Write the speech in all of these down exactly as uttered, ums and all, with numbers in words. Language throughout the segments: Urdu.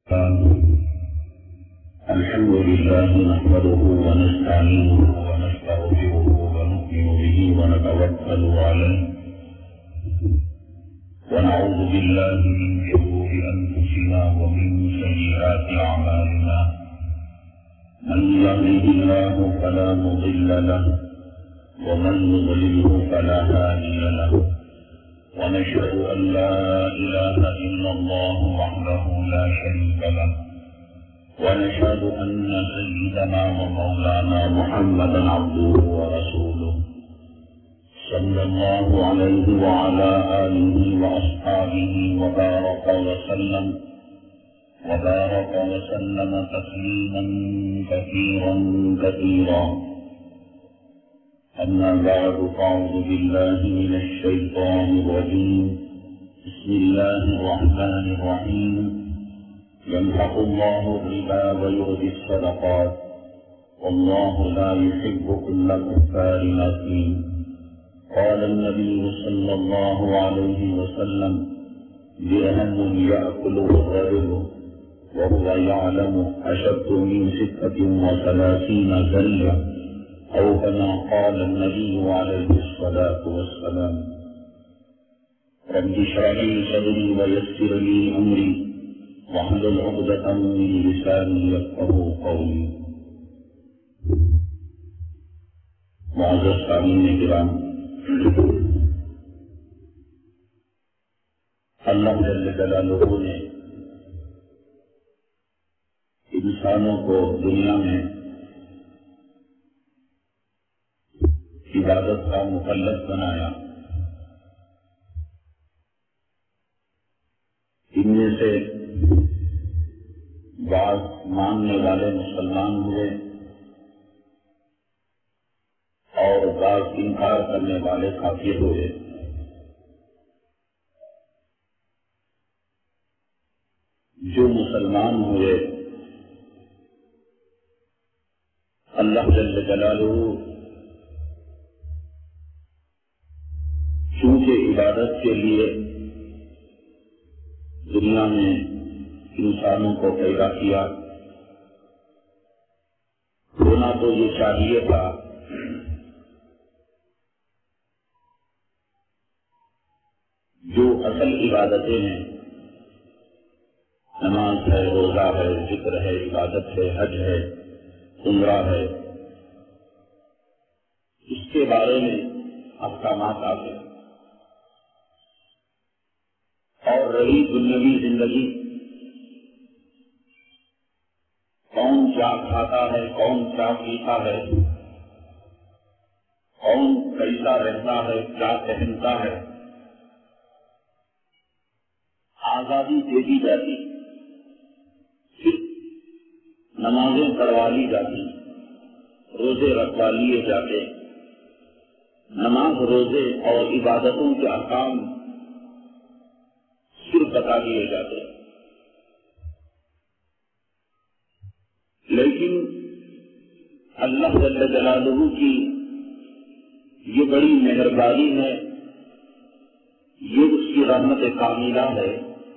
الحمد لله نحمده ونستعينه ونستغفره ونؤمن به ونتوكل عليه ونعوذ بالله من شرور أنفسنا ومن سيئات أعمالنا من يهده الله فلا مضل له ومن يضلله فلا هادي له ونشهد أن لا إله إلا الله وحده لا شريك له ونشهد أن سيدنا ومولانا محمدا عبده ورسوله صلى الله عليه وعلى آله وأصحابه وبارك وسلم وبارك وسلم تسليما كثيرا كثيرا أما بعد فأعوذ بالله من الشيطان الرجيم بسم الله الرحمن الرحيم يمحق الله الربا ويربي الصدقات والله لا يحب كل كفار أثيم قال النبي صلى الله عليه وسلم درهم يأكله الرجل وهو يعلم أشد من ستة وثلاثين جلية أو كما قال النبي عليه الصلاة والسلام رب اشرح لي صدري ويسر لي أمري واحلل عقدة من لساني يفقهوا قولي. معزز سامعین کرام، اللہ جل جلالہ نے انسانوں کو دنیا میں عبادت کا مکلف بنایا. ان میں سے بعض ماننے والے مسلمان ہوئے اور بعض انکار کرنے والے کافر ہوئے. جو مسلمان ہوئے اللہ جل جلالہ چونکہ عبادت کے لیے دنیا میں انسانوں کو پیدا کیا، ہونا تو یہ چاہیے تھا جو اصل عبادتیں ہیں، نماز ہے، روزہ ہے، ذکر ہے، عبادت ہے، حج ہے، عمرہ ہے، اس کے بارے میں احکامات آتے ہیں. اور رہی دنیاوی زندگی، کون کیا کھاتا ہے، کون کیا پیتا ہے، کون کیسا رہتا ہے، کیا پہنتا ہے، آزادی دے دی جاتی، صرف نمازیں پڑھوا لی جاتی، روزے رکھوا لیے جاتے، نماز روزے اور عبادتوں کے احکام صرف بتا دیے جاتے. لیکن اللہ جل جلالہ کی یہ بڑی مہربانی ہے، یہ اس کی رحمت کاملہ ہے.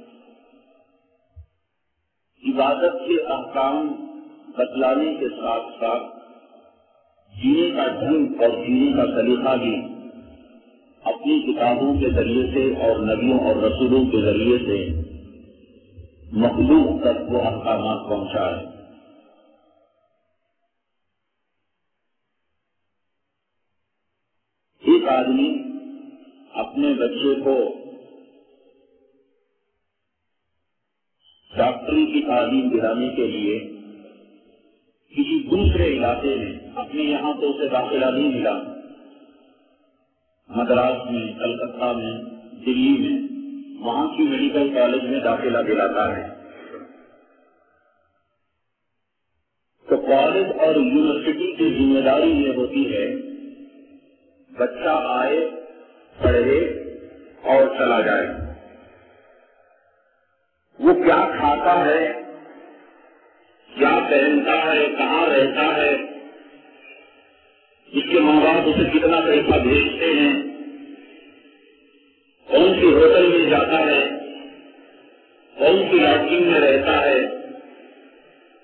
عبادت کے احکام بتلانے کے ساتھ ساتھ جینے کا ڈھنگ اور جینے کا طریقہ بھی اپنی کتابوں کے ذریعے سے اور نبیوں اور رسولوں کے ذریعے سے مخلوق تک وہ احکامات پہنچائے. ایک آدمی اپنے بچے کو ڈاکٹری کی تعلیم دلانے کے لیے کسی دوسرے علاقے میں، اپنے یہاں تو اسے داخلہ نہیں ملا، مدراس میں، کلکتہ میں، دلی میں، وہاں کی میڈیکل کالج میں داخلہ دلاتا ہے. تو کالج اور یونیورسٹی کی ذمہ داری یہ ہوتی ہے بچہ آئے، پڑھے اور چلا جائے. وہ کیا کھاتا ہے، کیا پہنتا ہے، کہاں رہتا ہے، اس کے ماں باپ اسے کتنا پیسہ بھیجتے ہیں، کون سی ہوٹل میں جاتا ہے، کون سی لاٹرین میں رہتا ہے،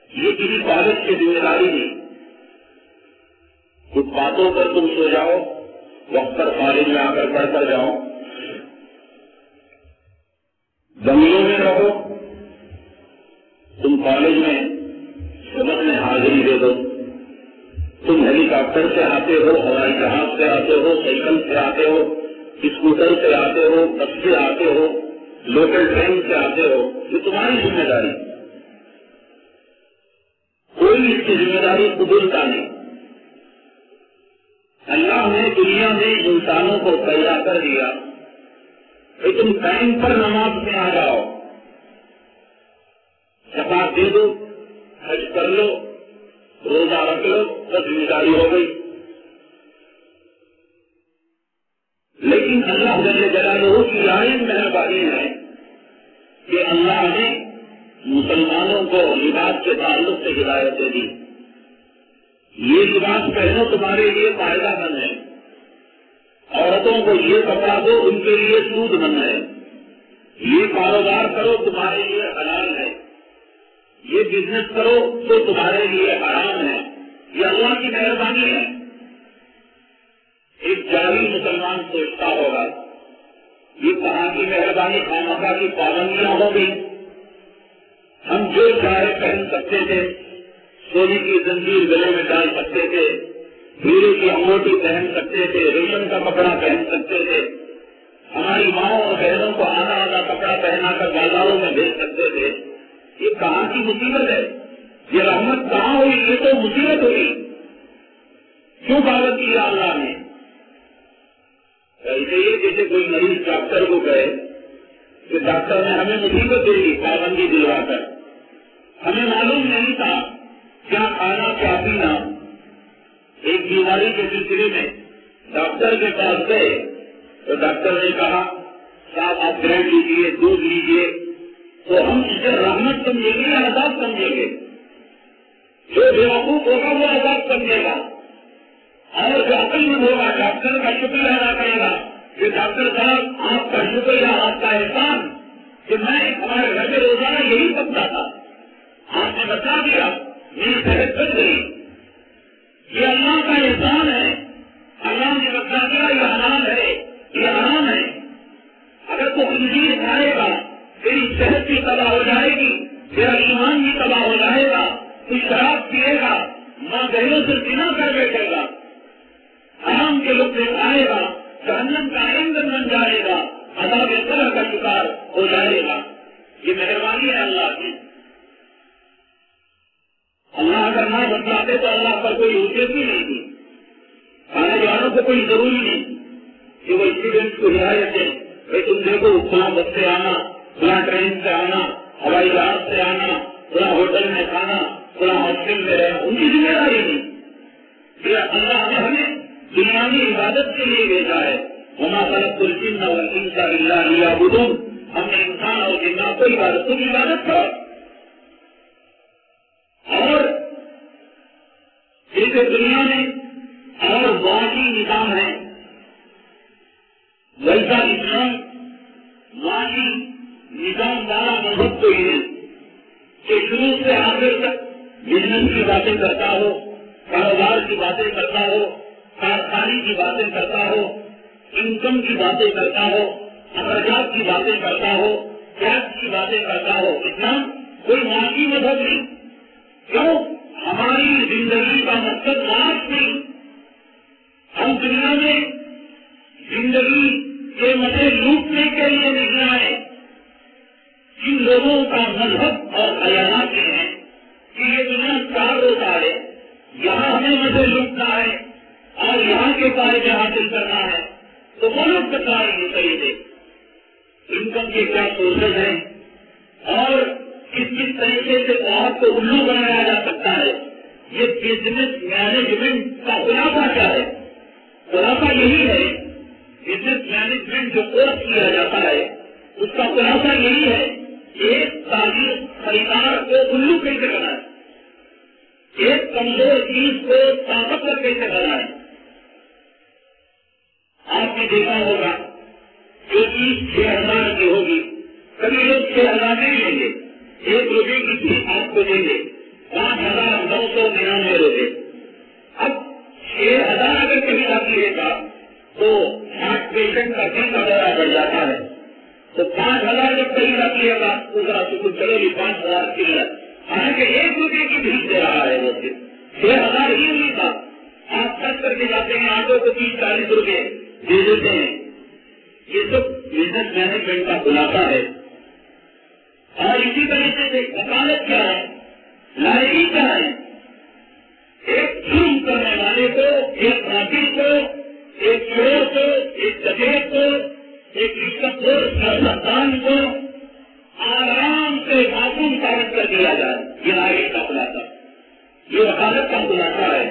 یہ کسی کالج کی ذمہ داری نہیں. کچھ باتوں پر تم سو جاؤ, وقت پر کالج میں آ کر پڑھ کر جاؤ. بنگلوں میں رہو, تم کالج میں سبق میں حاضری دے دو. تم ہیلی کاپٹر سے آتے ہو, ہوائی جہاز سے آتے ہو, سائیکل سے آتے ہو, اسکوٹر سے آتے ہو, بس سے آتے ہو, لوکل ٹرین سے آتے ہو, یہ تمہاری ذمہ داری. کوئی اس کی ذمہ داری قبولتا نہیں. اللہ نے دنیا میں انسانوں کو پیدا کر دیا کہ تم ٹائم پر نماز میں آ جاؤ, زکات دے دو, حج کر لو, روزہ رکھ لو, بس ذمہ داری ہو گئی. لیکن اللہ جل جلالہ کی عظیم مہربانی ہے کہ اللہ نے مسلمانوں کو لباس کے تعلق سے ہدایت دے دی. یہ لباس پہنو تمہارے لیے فائدہ مند ہے, عورتوں کو یہ کپڑا دو ان کے لیے سود مند ہے, یہ کاروبار کرو تمہارے لیے حلال ہے, یہ بزنس کرو تو تمہارے لیے حرام ہے. یہ اللہ کی مہربانی ہے. ایک جاہل مسلمان سوچتا ہوگا یہ کہاں کی مہربانی, خامخواہ کی پابندیاں ہو گئی. ہم جو چاہے پہن سکتے تھے, سونے کی زنجیر گلے میں ڈال سکتے تھے, ہیرے کی انگوٹی پہن سکتے تھے, ریشم کا کپڑا پہن سکتے تھے, ہماری ماؤں اور بہنوں کو آدھا آدھا کپڑا پہنا کر بازاروں میں بھیج سکتے تھے. یہ کہاں کی مصیبت ہے؟ یہ رحمت کہاں ہوئی؟ یہ تو مصیبت ہوئی. کیوں پابند کیا اللہ نے؟ ایسے ہی جیسے کوئی مریض ڈاکٹر کو کہے کہ ڈاکٹر نے ہمیں مصیبت دے دی پابندی دلوا کر, ہمیں معلوم نہیں تھا کیا کھانا کیا پینا. ایک بیماری کے سلسلے میں ڈاکٹر کے پاس گئے تو ڈاکٹر نے کہا صاحب آپ بریڈ لیجیے, دودھ لیجیے. تو ہم اسے رحمت سمجھیں گے یا عذاب سمجھیں گے؟ جو بیوقوف ہوگا وہ عذاب سمجھے گا, اور جو عقل مند ہوگا ڈاکٹر کا شکریہ ادا کرے گا کہ ڈاکٹر صاحب آپ کا شکریہ, آپ کا احسان کہ میں ہمارے گھر میں روزانہ یہی پکتا تھا, آپ نے بتا دیا, میری صحت بن گئی. یہ اللہ کا احسان ہے. اللہ نے بتا دیا یہ حلال ہے, یہ حرام ہے. اگر تو خنزیر کھائے گا تیری صحت بھی تباہ ہو جائے گی, تیرا ایمان بھی تباہ ہو جائے گا. تو شراب پیے گا, ماں بہنوں سے زنا کر بیٹھے گا, حرام کے لطف کھائے گا, جہنم کا ایندھن بن جائے گا, عذاب قبر کا شکار ہو جائے گا. یہ مہربانی ہے اللہ کی. اللہ اگر نہ بتلاتے تو اللہ پر کوئی حجت بھی نہیں تھی. کھانے والوں کو کوئی ضروری نہیں کہ وہ اسٹوڈینٹ کو ہدایت دیں کہ تم دیکھو فلاں بس سے آنا, فلاں ٹرین سے آنا, ہوائی جہاز سے آنا, فلاں ہوٹل میں کھانا, فلاں ہاسٹل میں رہنا. ان کی ذمہ داری نہیں. یہ اللہ نے ہمیں دنیاوی عبادت کے لیے بھیجا ہے. وما خلقت الجن والانس الا ليعبدون. ہم نے انسان اور جنات کو عبادت کی عبادت کرو. اور جیسے دنیا میں اور معاشی نظام ہے ویسا اسلام معاشی نظام والا مذہب کوئی نہیں کہ شروع سے آخر تک بزنس کی باتیں کرتا ہو, کاروبار کی باتیں کرتا ہو, کارخانے کی باتیں کرتا ہو, انکم کی باتیں کرتا ہو, اخراجات کی باتیں کرتا ہو, ٹیکس کی باتیں کرتا ہو. اسلام کوئی معاشی مذہب نہیں. کیوں؟ ہماری زندگی کا مقصد معاش نہیں. ہم دنیا میں زندگی کے مزے لوٹنے کے لیے نہیں آئے. جن لوگوں کا مذہب اور خیالات یہ ہیں کہ یہ دنیا چار روزہ ہے, یہاں ہمیں مزے لوٹنا ہے اور یہاں کے فائدے حاصل کرنا ہے, تو وہ لوگ بتائیں گے صحیح سے انکم کے کیا سورسز ہیں اور کس کس طریقے سے آپ کو الو بنایا جا سکتا ہے. یہ بزنس مینجمنٹ کا خلاصہ کیا ہے؟ خلاصہ یہی ہے. بزنس مینجمنٹ جو کورس کیا جاتا ہے اس کا خلاصہ یہی ہے, ایک تعلیم خریدار کو الو کیسے بنائے, ایک کمزور چیز کو طاقتور کیسے بنائے. آپ نے دیکھا ہوگا جو چیز چھ ہزار کی ہوگی کبھی لوگ چھ ہزار نہیں لیں گے, ایک روپے کی چیز آپ کو دیں گے, پانچ ہزار نو سو ننانوے روپے. اب چھ ہزار اگر کہیں رکھیے گا تو ہارٹ پیشنٹ کا دن کا دورہ بڑھ جاتا ہے. تو پانچ ہزار جب کہیں رکھیے گا تو ذرا شکر چلو بھی پانچ ہزار کی ہے. حالانکہ ایک روپے کی بھیج دے رہا ہے وہ صرف چھ ہزار ہی نہیں تھا. آپ خرچ کر کے جاتے ہیں آٹو کو تیس چالیس روپے دے دیتے ہیں. یہ سب بزنس مینجمنٹ کا خلاصہ ہے. اور اسی طریقے سے وکالت کیا ہے, لائبریری کیا ہے. ایک جرم کرنے والے کو, ایک قاتل کو, ایک چور کو, ایک ڈکیت کو, ایک رشوت خور سیاستدان کو آرام سے معصوم ثابت کر دیا جائے. یہ لائبریری کا خلاصہ, یہ وکالت کا خلاصہ ہے.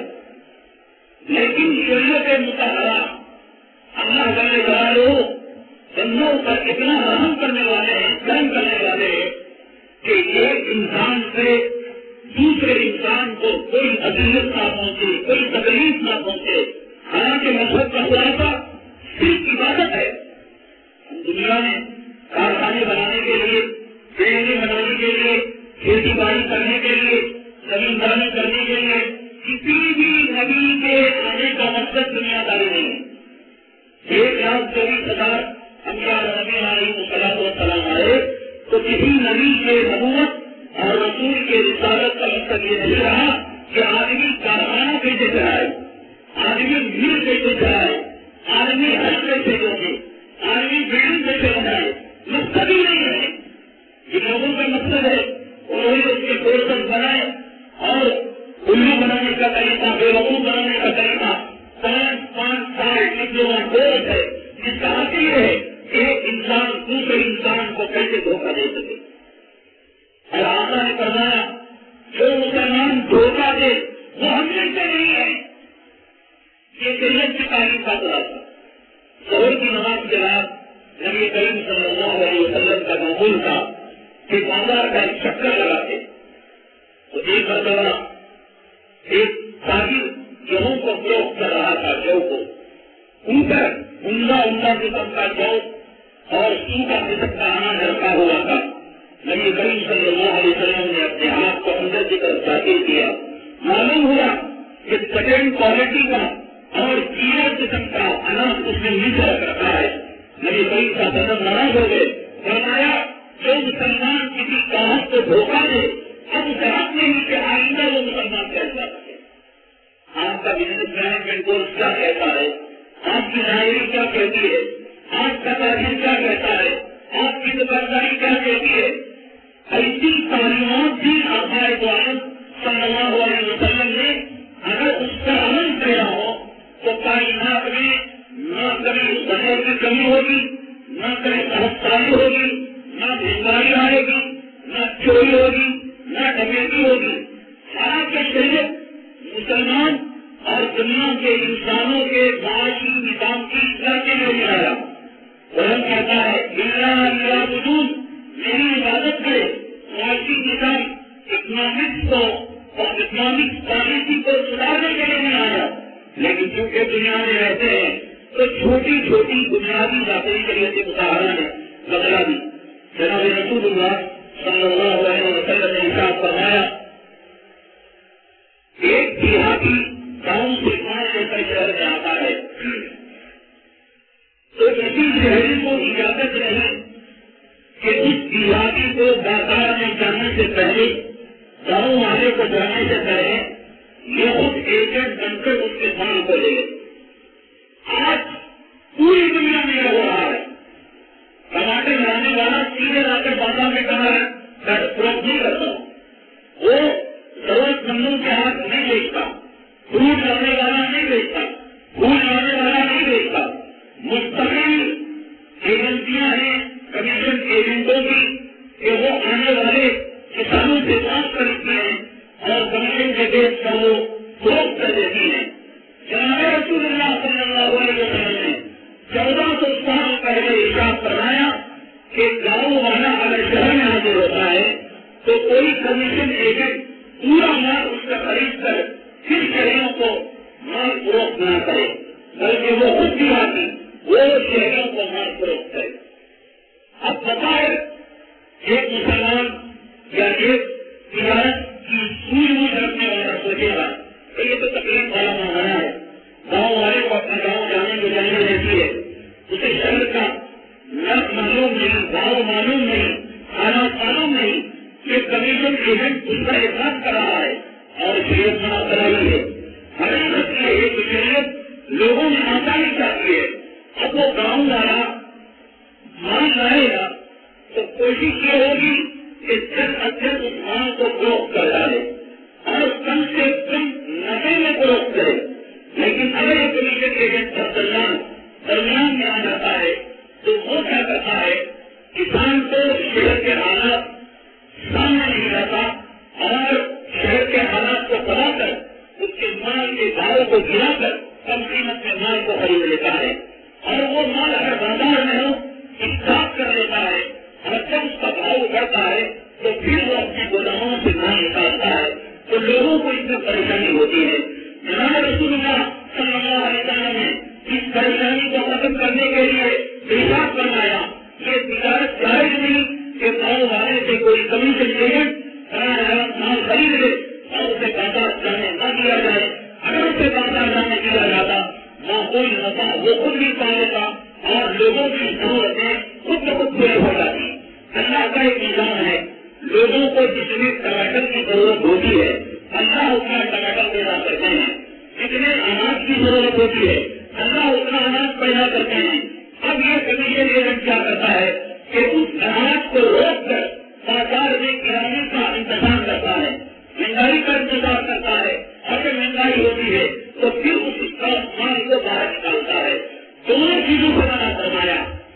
لیکن شریعت مطالعہ اللہ جل جلالہ بندوں پر اتنا رحم کرنے والے ہیں, کرم کرنے والے ہیں کہ ایک انسان سے دوسرے انسان کو کوئی اذیت نہ پہنچے, کوئی تکلیف نہ پہنچے. حالانکہ مذہب کا خلاصہ صرف عبادت ہے. دنیا میں کارخانے بنانے کے لیے, ٹرینیں بنانے کے لیے, کھیتی باڑی کرنے کے لیے, زمینداری کرنے کے لیے کسی بھی نبی کے آنے کا مقصد دنیا داری نہیں ہے. ایک لاکھ چوبیس ہزار انبیاء نبی علیہ الصلوۃ والسلام آئے تو کسی نبی کے نبوت اور رسول کے رسالت کا مقصد یہ نہیں رہا کہ آدمی کارخانہ کیسے چلائے, آدمی مل کیسے چلائے, آدمی ہر کیسے ہوگی, آدمی بلڈنگ کیسے بنائے. مقصد ہی نہیں ہے. جن لوگوں کا مقصد ہے انہوں نے اس کے کورسز بنائے اور الو بنانے کا طریقہ, بے وقوف بنانے کا طریقہ پانچ پانچ سال ڈپلوما کورس ہے جس کا حاصل ہے ایک انسان دوسرے انسان کو کیسے دھوکہ دے سکے. اور آقا نے فرمایا جو مسلمان دھوکہ دے وہ ہم سے نہیں ہے. یہ شریعت کی تعلیم کا خلاصہ. ظہر کی نماز کے بعد نبی کریم صلی اللہ علیہ وسلم کا معمول تھا کہ بازار کا ایک چکر لگاتے تو ایک مرتبہ ایک تاجر گیہوں کو فروخت کر رہا تھا. جو کو ان پر عمدہ عمدہ قسم کا جو اور سوکھا قسم کا اناج رکھا ہوا تھا. نبی کریم صلی اللہ علیہ وسلم نے اپنے ہاتھ کو اندر کی طرف داخل کیا. معلوم ہوا کہ سیکنڈ کوالٹی کا اور کیڑے قسم کا اناج اس نے نیچے رکھ رکھا ہے. نبی کریم کا بدن ناراض ہو گئے. فرمایا جو مسلمان کسی گاہک کو دھوکہ دے اب اسے حق نہیں کہ آئندہ وہ مسلمان کیسا سکے. آپ کا بزنس مینجمنٹ کورس کیا کہتا ہے, آپ کی لائبریری کیا کہتی ہے, آپ کا تاجر کیا کہتا ہے, آپ کی دکانداری کیا کہتی ہے. ایسی تعلیمات بھی آقائے دو عالم صلی اللہ علیہ وسلم نے اگر اس کا عمل کیا ہو تو کائنات میں نہ کبھی زہر کی کمی ہوگی, نہ کبھی سہسکاری ہوگی, نہ بیماری آئے گی, نہ چوری ہوگی, نہ ڈکیتی ہوگی. حالانکہ شریعت مسلمان اور دنیا کے انسانوں کے معاشی نظام کی اصلاح کے لیے نہیں آیا. قرآن کہتا ہے اللہ اللہ وجود میری عبادت کرے. معاشی نظام اکنامکس کو اور اکنامک پالیسی کو سدھارنے کے لیے نہیں آیا. لیکن چونکہ دنیا میں رہتے ہیں تو چھوٹی چھوٹی بنیادی باتیں کے لیے مظاہرہ نے بدلا دی. جناب رسول اللہ صلی اللہ علیہ وسلم نے ارشاد فرمایا ایک دیہاتی گاؤں سے پانی لے کر شہر میں آتا ہے تو کسی شہری کو اجازت نہیں کہ اس دیہاتی کو بازار میں جانے سے پہلے, گاؤں والے کو جانے سے پہلے یہ خود ایجنٹ بن کر اس کے مال کو لے. آج پوری دنیا میں یہ ہو رہا ہے. ٹماٹر لانے والا سیدھے لا کر بازار میں کہا ہے فروخت نہیں کرتا, وہ ضرورت مندوں کے ہاتھ نہیں بیچتا, فروٹ لانے والا نہیں بیچتا, پھول لانے والا نہیں بیچتا. مستقل ایجنسیاں ہیں کمیشن ایجنٹوں کی کہ وہ آنے والے کسانوں سے بات کرتی ہیں اور کمیشن کے بیچ کر وہ فروخت کر دیتی ہیں. جناب رسول اللہ صلی اللہ علیہ وسلم نے چودہ سو سال پہلے ارشاد فرمایا کہ گاؤں والا اگر شہر میں حاضر ہوتا ہے تو کوئی کمیشن ایجنٹ پورا مال اس کا خرید کر پھر شہریوں کو مال فروخت نہ کرے, بلکہ وہ خود بھی آتی وہ شہریوں کو مال فروخت کرے. اب بتائے ایک مسلمان یا ایک تجارت کی سوئی کمیشن ایجنٹ اس کا احساس کر رہا ہے اور شریعت منع کر رہی ہے. حقیقت یہ ہے کہ شریعت لوگوں میں آسانی چاہتی ہے. اب وہ گاؤں والا مان لائے گا تو کوشش یہ ہوگی کہ جلد از جلد اس مان کو فروخت کر ڈالے اور کم سے کم نفے میں فروخت کرے. لیکن اگر یہ کمیشن ایجنٹ کا درمیان درمیان میں آ جاتا ہے تو وہ کیا کرتا ہے, کسان کو شہر کے حالات سامنے نہیں رہتا اور شہر کے حالات کو بڑھا کر اس کے مال کے بھاؤ کو گرا کر کم قیمت میں مال کو خرید لیتا ہے. اور وہ مال اگر بازار میں ہو اسٹاک کر لیتا ہے اور جب اس کا بھاؤ بڑھتا ہے تو پھر وہ اپنے گوداموں سے مال نکالتا ہے تو لوگوں کو اس میں پریشانی ہوتی ہے. جناب رسول اللہ صلی اللہ علیہ وسلم نے اس پریشانی کو ختم کرنے کے لیے ارشاد فرمایا یہ تجارت جائز نہیں کہ گاؤں والے سے کوئی کمیشن ایجنٹ مال خرید لے اور اسے بازار جانے نہ دیا جائے. اگر اسے بازار جانے دیا جاتا نہ کوئی نفع وہ خود بھی پا لیتا اور لوگوں کی ضرورتیں خود بخود پوری ہو جاتی. اللہ کا ایک نظام ہے, لوگوں کو جتنے ٹماٹر کی ضرورت ہوتی ہے اللہ اتنا ٹماٹر پیدا کرتے ہیں, جتنے اناج کی ضرورت ہوتی ہے اللہ اتنا اناج پیدا کرتے ہیں. اب یہ کمیشن ایجنٹ کیا کرتا ہے کہ اس اناج کو روک کر بازار میں گرانے کا انتظام کرتا ہے, مہنگائی کا انتظام کرتا ہے. اگر مہنگائی ہوتی ہے تو پھر اس مال کو باہر نکالتا ہے. دونوں چیزوں سے منع فرمایا,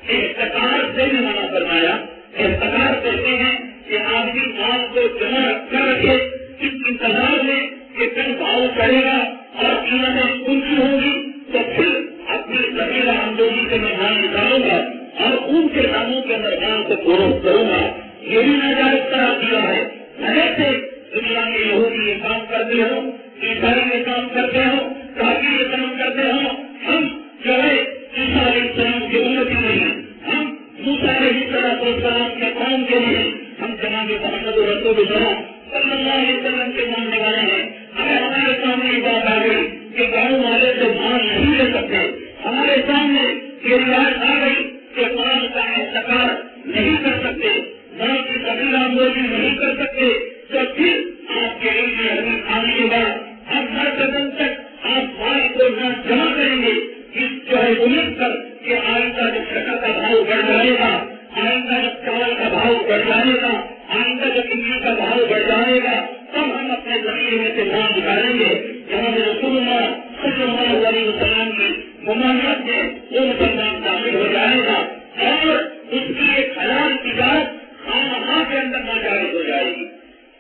احتکار سے بھی منع فرمایا. احتکار کہتے ہیں کہ آدمی مال کو جمع کر رکھے اس انتظار میں کہ کل بھاؤ چڑھے گا اور قیمتیں اونچی ہوں گی تو پھر اپنی ذخیرہ آمدنی سے میں مال نکالوں گا اور ان کے داموں کے اندر مال کو فروخت کروں گا. یہ بھی ناجائز قرار دیا ہے. ایسے دنیا میں یہودی یہ کام کرتے ہو, عیسائی یہ کام کرتے ہو, کافی یہ کام کرتے ہو, ہم جو ہے عیسیٰ علیہ السلام کی امتی نہیں, ہم موسیٰ علیہ السلام کے قوم کے لیے, ہم جناب محمد رسول اللہ صلی اللہ علیہ وسلم کے ماننے والے ہیں. اگر ہمارے سامنے یہ بات آ گئی کہ گاؤں والے سے مال نہیں لے سکتے, ہمارے سامنے یہ روایت آ گئی کہ مال کا احتکار نہیں کر سکتے, مال کی ذخیرہ آمدنی نہیں کر سکتے, تو پھر آپ کے لیے حدیث آنے کے بعد ہم ہر قدم تک آپ مال کو نہ جمع کریں گے اس جو ہے امید کر کہ آئندہ جب شکر کا بھاؤ بڑھ جائے گا, آئندہ جب چاول کا بھاؤ بڑھ جائے گا, آئندہ جب انجی کا بھاؤ بڑھ جائے گا تب ہم اپنے ذخیرے میں سے مال نکالیں گے. جناب رسول اللہ صلی اللہ علیہ وسلم کی ممانعت میں وہ مسلمان شامل ہو جائے گا اور اس کی ایک حلال تجارت خامخواہ کے اندر ناجائز ہو جائے گی.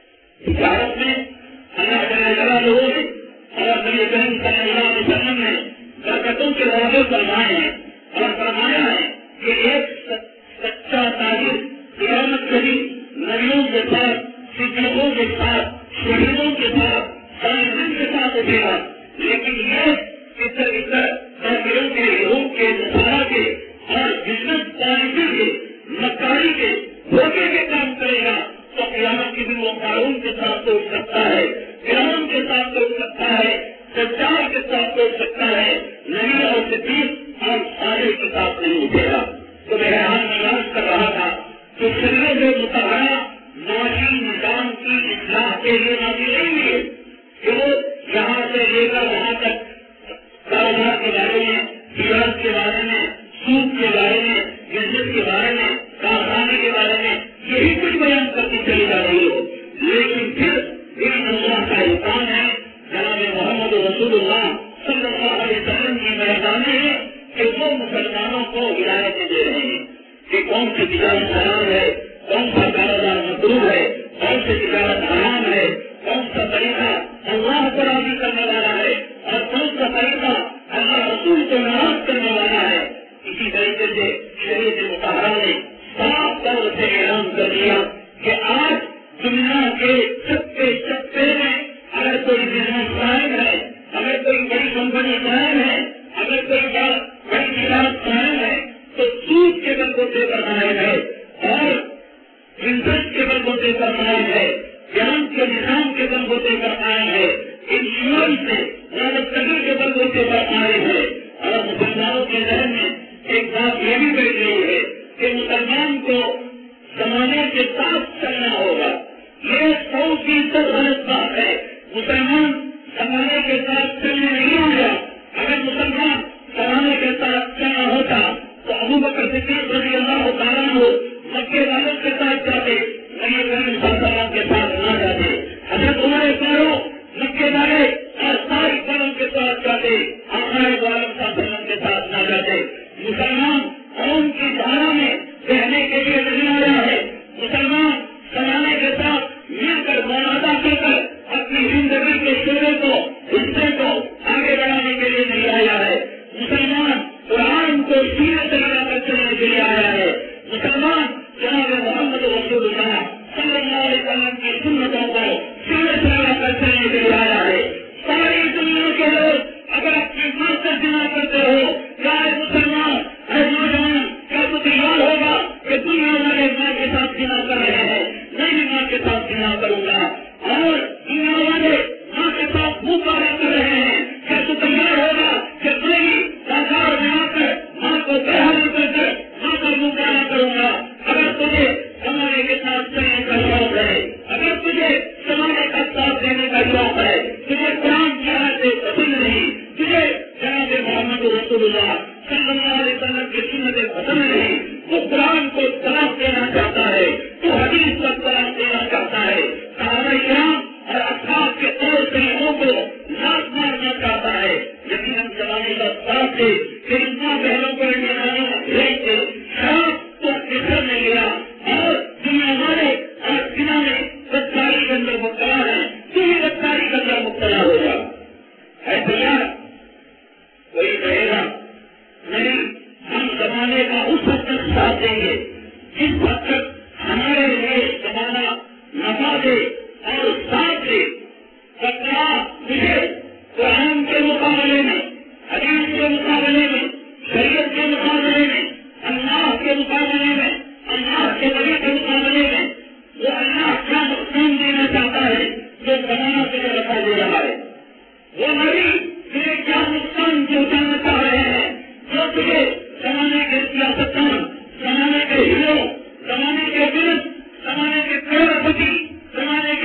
تجارت میں اللہ تعالیٰ جلالہ نے اور نبی کریم صلی اللہ علیہ وسلم نے برکتوں کے وعدے فرمائے ہیں اور فرمایا ہے کہ ایک سچا تاجر قیامت کے دن نبیوں کے ساتھ, صدیقوں کے ساتھ, شہیدوں کے ساتھ, صالحین کے ساتھ اٹھے گا. لیکن یہ ادھر ادھر تاجروں کے, لوگوں کے, نصارہ کے اور بزنس پالیسی کے, مکاری کے, دھوکے کے کام کرے گا تو قیامت کے دن وہ قارون کے ساتھ تو اٹھ سکتا ہے, فرعون کے ساتھ تو اٹھ سکتا ہے, دجال کے ساتھ تو اٹھ سکتا ہے, نبی اور صدیق اور صالح کے ساتھ نہیں اٹھے گا. تو بہرحال میں یاد کر رہا تھا کہ شریعت میں مطالعہ معاشی نظام کی اصلاح کے لیے نازل نہیں ہوئی کہ وہ یہاں سے لے کر وہاں تک کاروبار کے بارے میں, تجارت کے بارے میں, سود کے بارے میں, بزنس کے بارے میں, کارخانے کے بارے میں یہی کچھ بیان کرتی چلی جا رہی ہو. لیکن پھر ان اللہ کا احسان ہے, جناب محمد رسول اللہ صلی اللہ علیہ وسلم کی مہربانی ہے کہ وہ مسلمانوں کو ہدایتیں دے رہے ہیں کہ کون سی تجارت حرام ہے, کون سا کاروبار مکروہ ہے, کون سی تجارت حرام ہے, کون سا طریقہ اللہ کو راضی کرنے والا ہے اور کون سا طریقہ اللہ رسول کو ناراض کرنے والا ہے. اسی طریقے سے شریعت مطہرہ نے صاف طور سے اعلان کر دیا کہ آج دنیا کے چپے چپے میں اگر کوئی بزنس قائم ہے, اگر کوئی بڑی کمپنی قائم ہے, اگر کوئی بڑی تجارت قائم ہے تو سود کے بلبوتے پر قائم ہے اور انٹرسٹ کے بلبوتے پر قائم ہے, جان کے نظام کے بلبوتے پر قائم ہے, انشورنس سے وابستگی کے بلبوتے پر قائم ہے. اور مسلمانوں کے ذہن میں ایک بات یہ بھی بیٹھ رہی ہے کہ مسلمان کو زمانے کے ساتھ چلنا ہوگا, کی عزت غلط بات ہے. مسلمان زمانے کے ساتھ چلنے نہیں آیا. اگر مسلمان زمانے کے ساتھ چلنا ہوتا تو ابو بکر صدیق رضی اللہ تعالیٰ عنہ مکے والوں کے ساتھ جاتے, نبی کریم صلی اللہ علیہ وسلم کے ساتھ نہ جاتے. حضرت عمر فاروق مکے والے اور طائف والوں کے ساتھ جاتے, آقا عالم صلی اللہ علیہ وسلم کے ساتھ نہ جاتے. مسلمان قوم کی دھارا میں رہنے کے لیے نہیں آیا ہے. مسلمان زمانے کے ساتھ مل کر معاہدہ کر کر اپنی زندگی کے شعبے کو حصے کو آگے بڑھانے کے لیے نہیں آیا ہے. مسلمان قرآن کو سینے سے لگا کر چلنے کے لیے آیا ہے. مسلمان جناب محمد رسول اللہ صلی اللہ علیہ وسلم کی سنتوں کو سینے سے لگا کر چلنے کے لیے آیا ہے. ساری دنیا کے لوگ اگر اپنی ماں سے جنا کرتے ہو, چاہے مسلمان ہے نوجوان, کیا تو تیار ہوگا کہ دنیا والے ماں کے ساتھ جنا کر رہے ہیں, میں بھی ماں کے ساتھ جنا کروں گا. اور دنیا والے ماں کے ساتھ منہ پارا کر رہے ہیں, کیا تو تیار ہوگا کہ میں بھی بازار میں آ کر ماں کو بحال کر کے ماں کا منہ پارا کروں گا. اگر تجھے زمانے کے ساتھ چلنے کا شوق ہے, اگر تجھے زمانے کا ساتھ دینے کا شوق ہے, تجھے قرآن کی آیتیں پسند نہیں, تجھے جناب محمد رسول اللہ صلی اللہ علیہ وسلم کی سنتیں پسند نہیں, تو قرآن کو طلاق دینا چاہتا ہے, تو حدیث پر طلاق دینا چاہتا ہے, صحابہ کرام اور اصحاب کے طور طریقوں کو لات مارنا چاہتا ہے. یقیناً زمانے کا ساتھ دے کہ ان ماں بہنوں کو نگرانی میں بھیج دے, شراب تو اپنے سر میں لیا اور دنیا والے اور بنا میں بدکاری کے اندر مبتلا ہے, تو بھی بدکاری کے اندر مبتلا ہو جا ہے. تیار کوئی کہے گا نہیں, ہم زمانے کا اس حد تک ساتھ دیں گے جس حد تک ہمارے لیے زمانہ نفع دے اور ساتھ دے. بتلا مجھے قرآن کے مقابلے میں, حدیث کے مقابلے میں, شریعت کے مقابلے میں, اللہ کے مقابلے میں, اللہ کے نبی کے مقابلے میں وہ اللہ کیا نقصان دینا چاہتا ہے جو زمانہ تجھے نفع دے رہا ہے. وہ نبی تجھے کیا نقصان پہنچانا چاہ رہے ہیں جو تجھے زمانے کے سیاستدان, زمانے کے ہیرو, زمانے کے بزنس, زمانے کے کروڑپتی, زمانے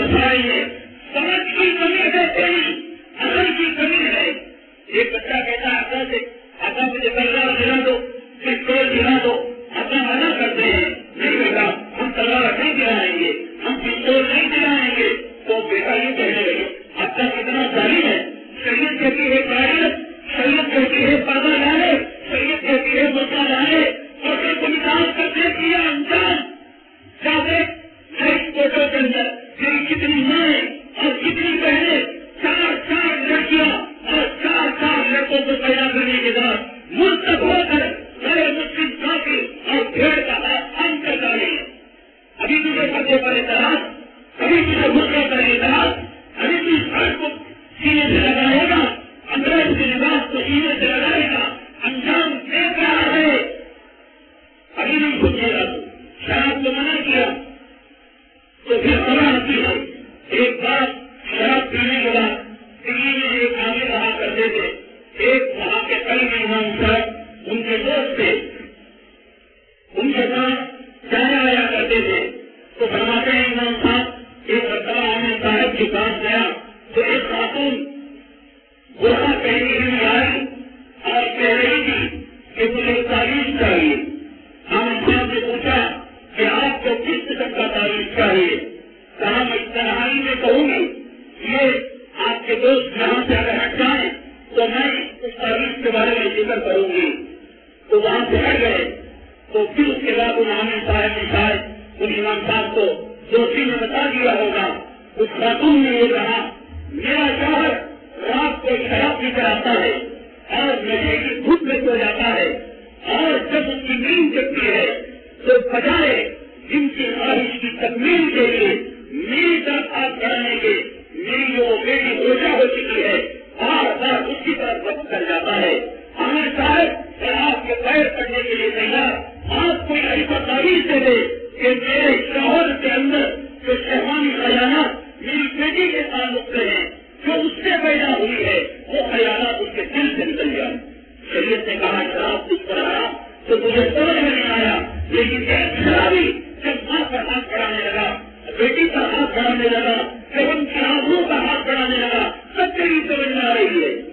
مسائل ہے، سمجھ کی کمی ہے، تیری عقل کی کمی ہے. ایک بچہ کہتا ہے آقا سے آقا مجھے تلوار دلا دو، پستول دلا دو. آقا منع کرتے ہیں نہیں بیٹا ہم تلوار نہیں دلائیں گے، ہم پستول نہیں دلائیں گے. تو بیٹا یہ کہنے لگے آقا کتنا ظالم ہے. شریعت کہتی ہے قاعدت، شریعت کہتی ہے پردہ ڈالے، شریعت کہتی ہے مسئلہ ڈالے، اور پھر کو نکال کر دیکھ لیا انجام کیا دیکھ فوٹو کے اندر میری کتنی مائیں اور کتنی بہنیں، چار چار لڑکیاں اور چار چار لڑکوں کو پیدا کرنے کے بعد منتخب ہو کر غیر مسلم کافی اور بھیڑ کا ہم کر ڈالے. ابھی تجھے پردے پر اعتراض، ابھی تجھے مسئلے پر اعتراض، ابھی تجھے سڑک کو سینے سے لگائے گا، انگریز کے لباس کو سینے سے لگائے گا. انجام دیکھ رہا ہے، ابھی نہیں سوچے گا. شراب کو منع کیا تو پھر سزا آتی ہے. ایک بار شراب پینے کے بعد دلی میں ایک آگے رہا کرتے تھے، ایک وہاں کے کئی امام صاحب ان کے دوست تھے، ان کے ساتھ جایا آیا کرتے تھے. تو فرماتے ہیں امام صاحب ایک مرتبہ عامر صاحب کے پاس گیا تو ایک خاتون برقع پہنی ہوئی آئی اور کہہ رہی تھی کہ مجھے تعریف چاہیے. عامر صاحب نے پوچھا کہ آپ کو کس قسم کا تعریف چاہیے؟ کہا میں تنہائی میں کہوں گی یہ آپ کے دوست یہاں سے اگر ہٹ جائیں تو میں اس تعریف کے بارے میں ذکر کروں گی. تو وہاں سے ہٹ گئے. تو پھر اس کے بعد ان عامر صاحب نے شاید ان امام صاحب کو دوستی میں بتا دیا ہوگا. اس خاتون نے یہ کہا میرا شوہر رات کو شراب پی کر آتا ہے اور نشے کی دھوپ میں سو جاتا ہے، اور جب اس کی نیند جگتی ہے تو بجائے جن کی خواہش کی تکمیل کے لیے میری طرف ہاتھ بڑھانے کے میری جو بیٹی روزہ ہو چکی ہے بار بار اس کی طرف وقت کر جاتا ہے. عامر صاحب آپ کے پیر پڑنے کے لیے تیار، آپ کوئی ایسا تعریف دے دے کہ میرے شوہر کے اندر جو شہوانی خیالات میری بیٹی کے تعلق سے ہیں، جو اس سے پیدا ہوئی ہے، وہ خیالات اس کے دل سے نکل جائیں. شریعت نے کہا شراب کچھ پر آیا تو مجھے سمجھ میں نہیں آیا، لیکن ایک شرابی جب ماں پر ہاتھ بڑھانے لگا، بیٹی پر ہاتھ بڑھانے لگا، جب ان کی آنکھوں پر ہاتھ بڑھانے لگا، سب تیری سمجھ میں آ رہی ہے.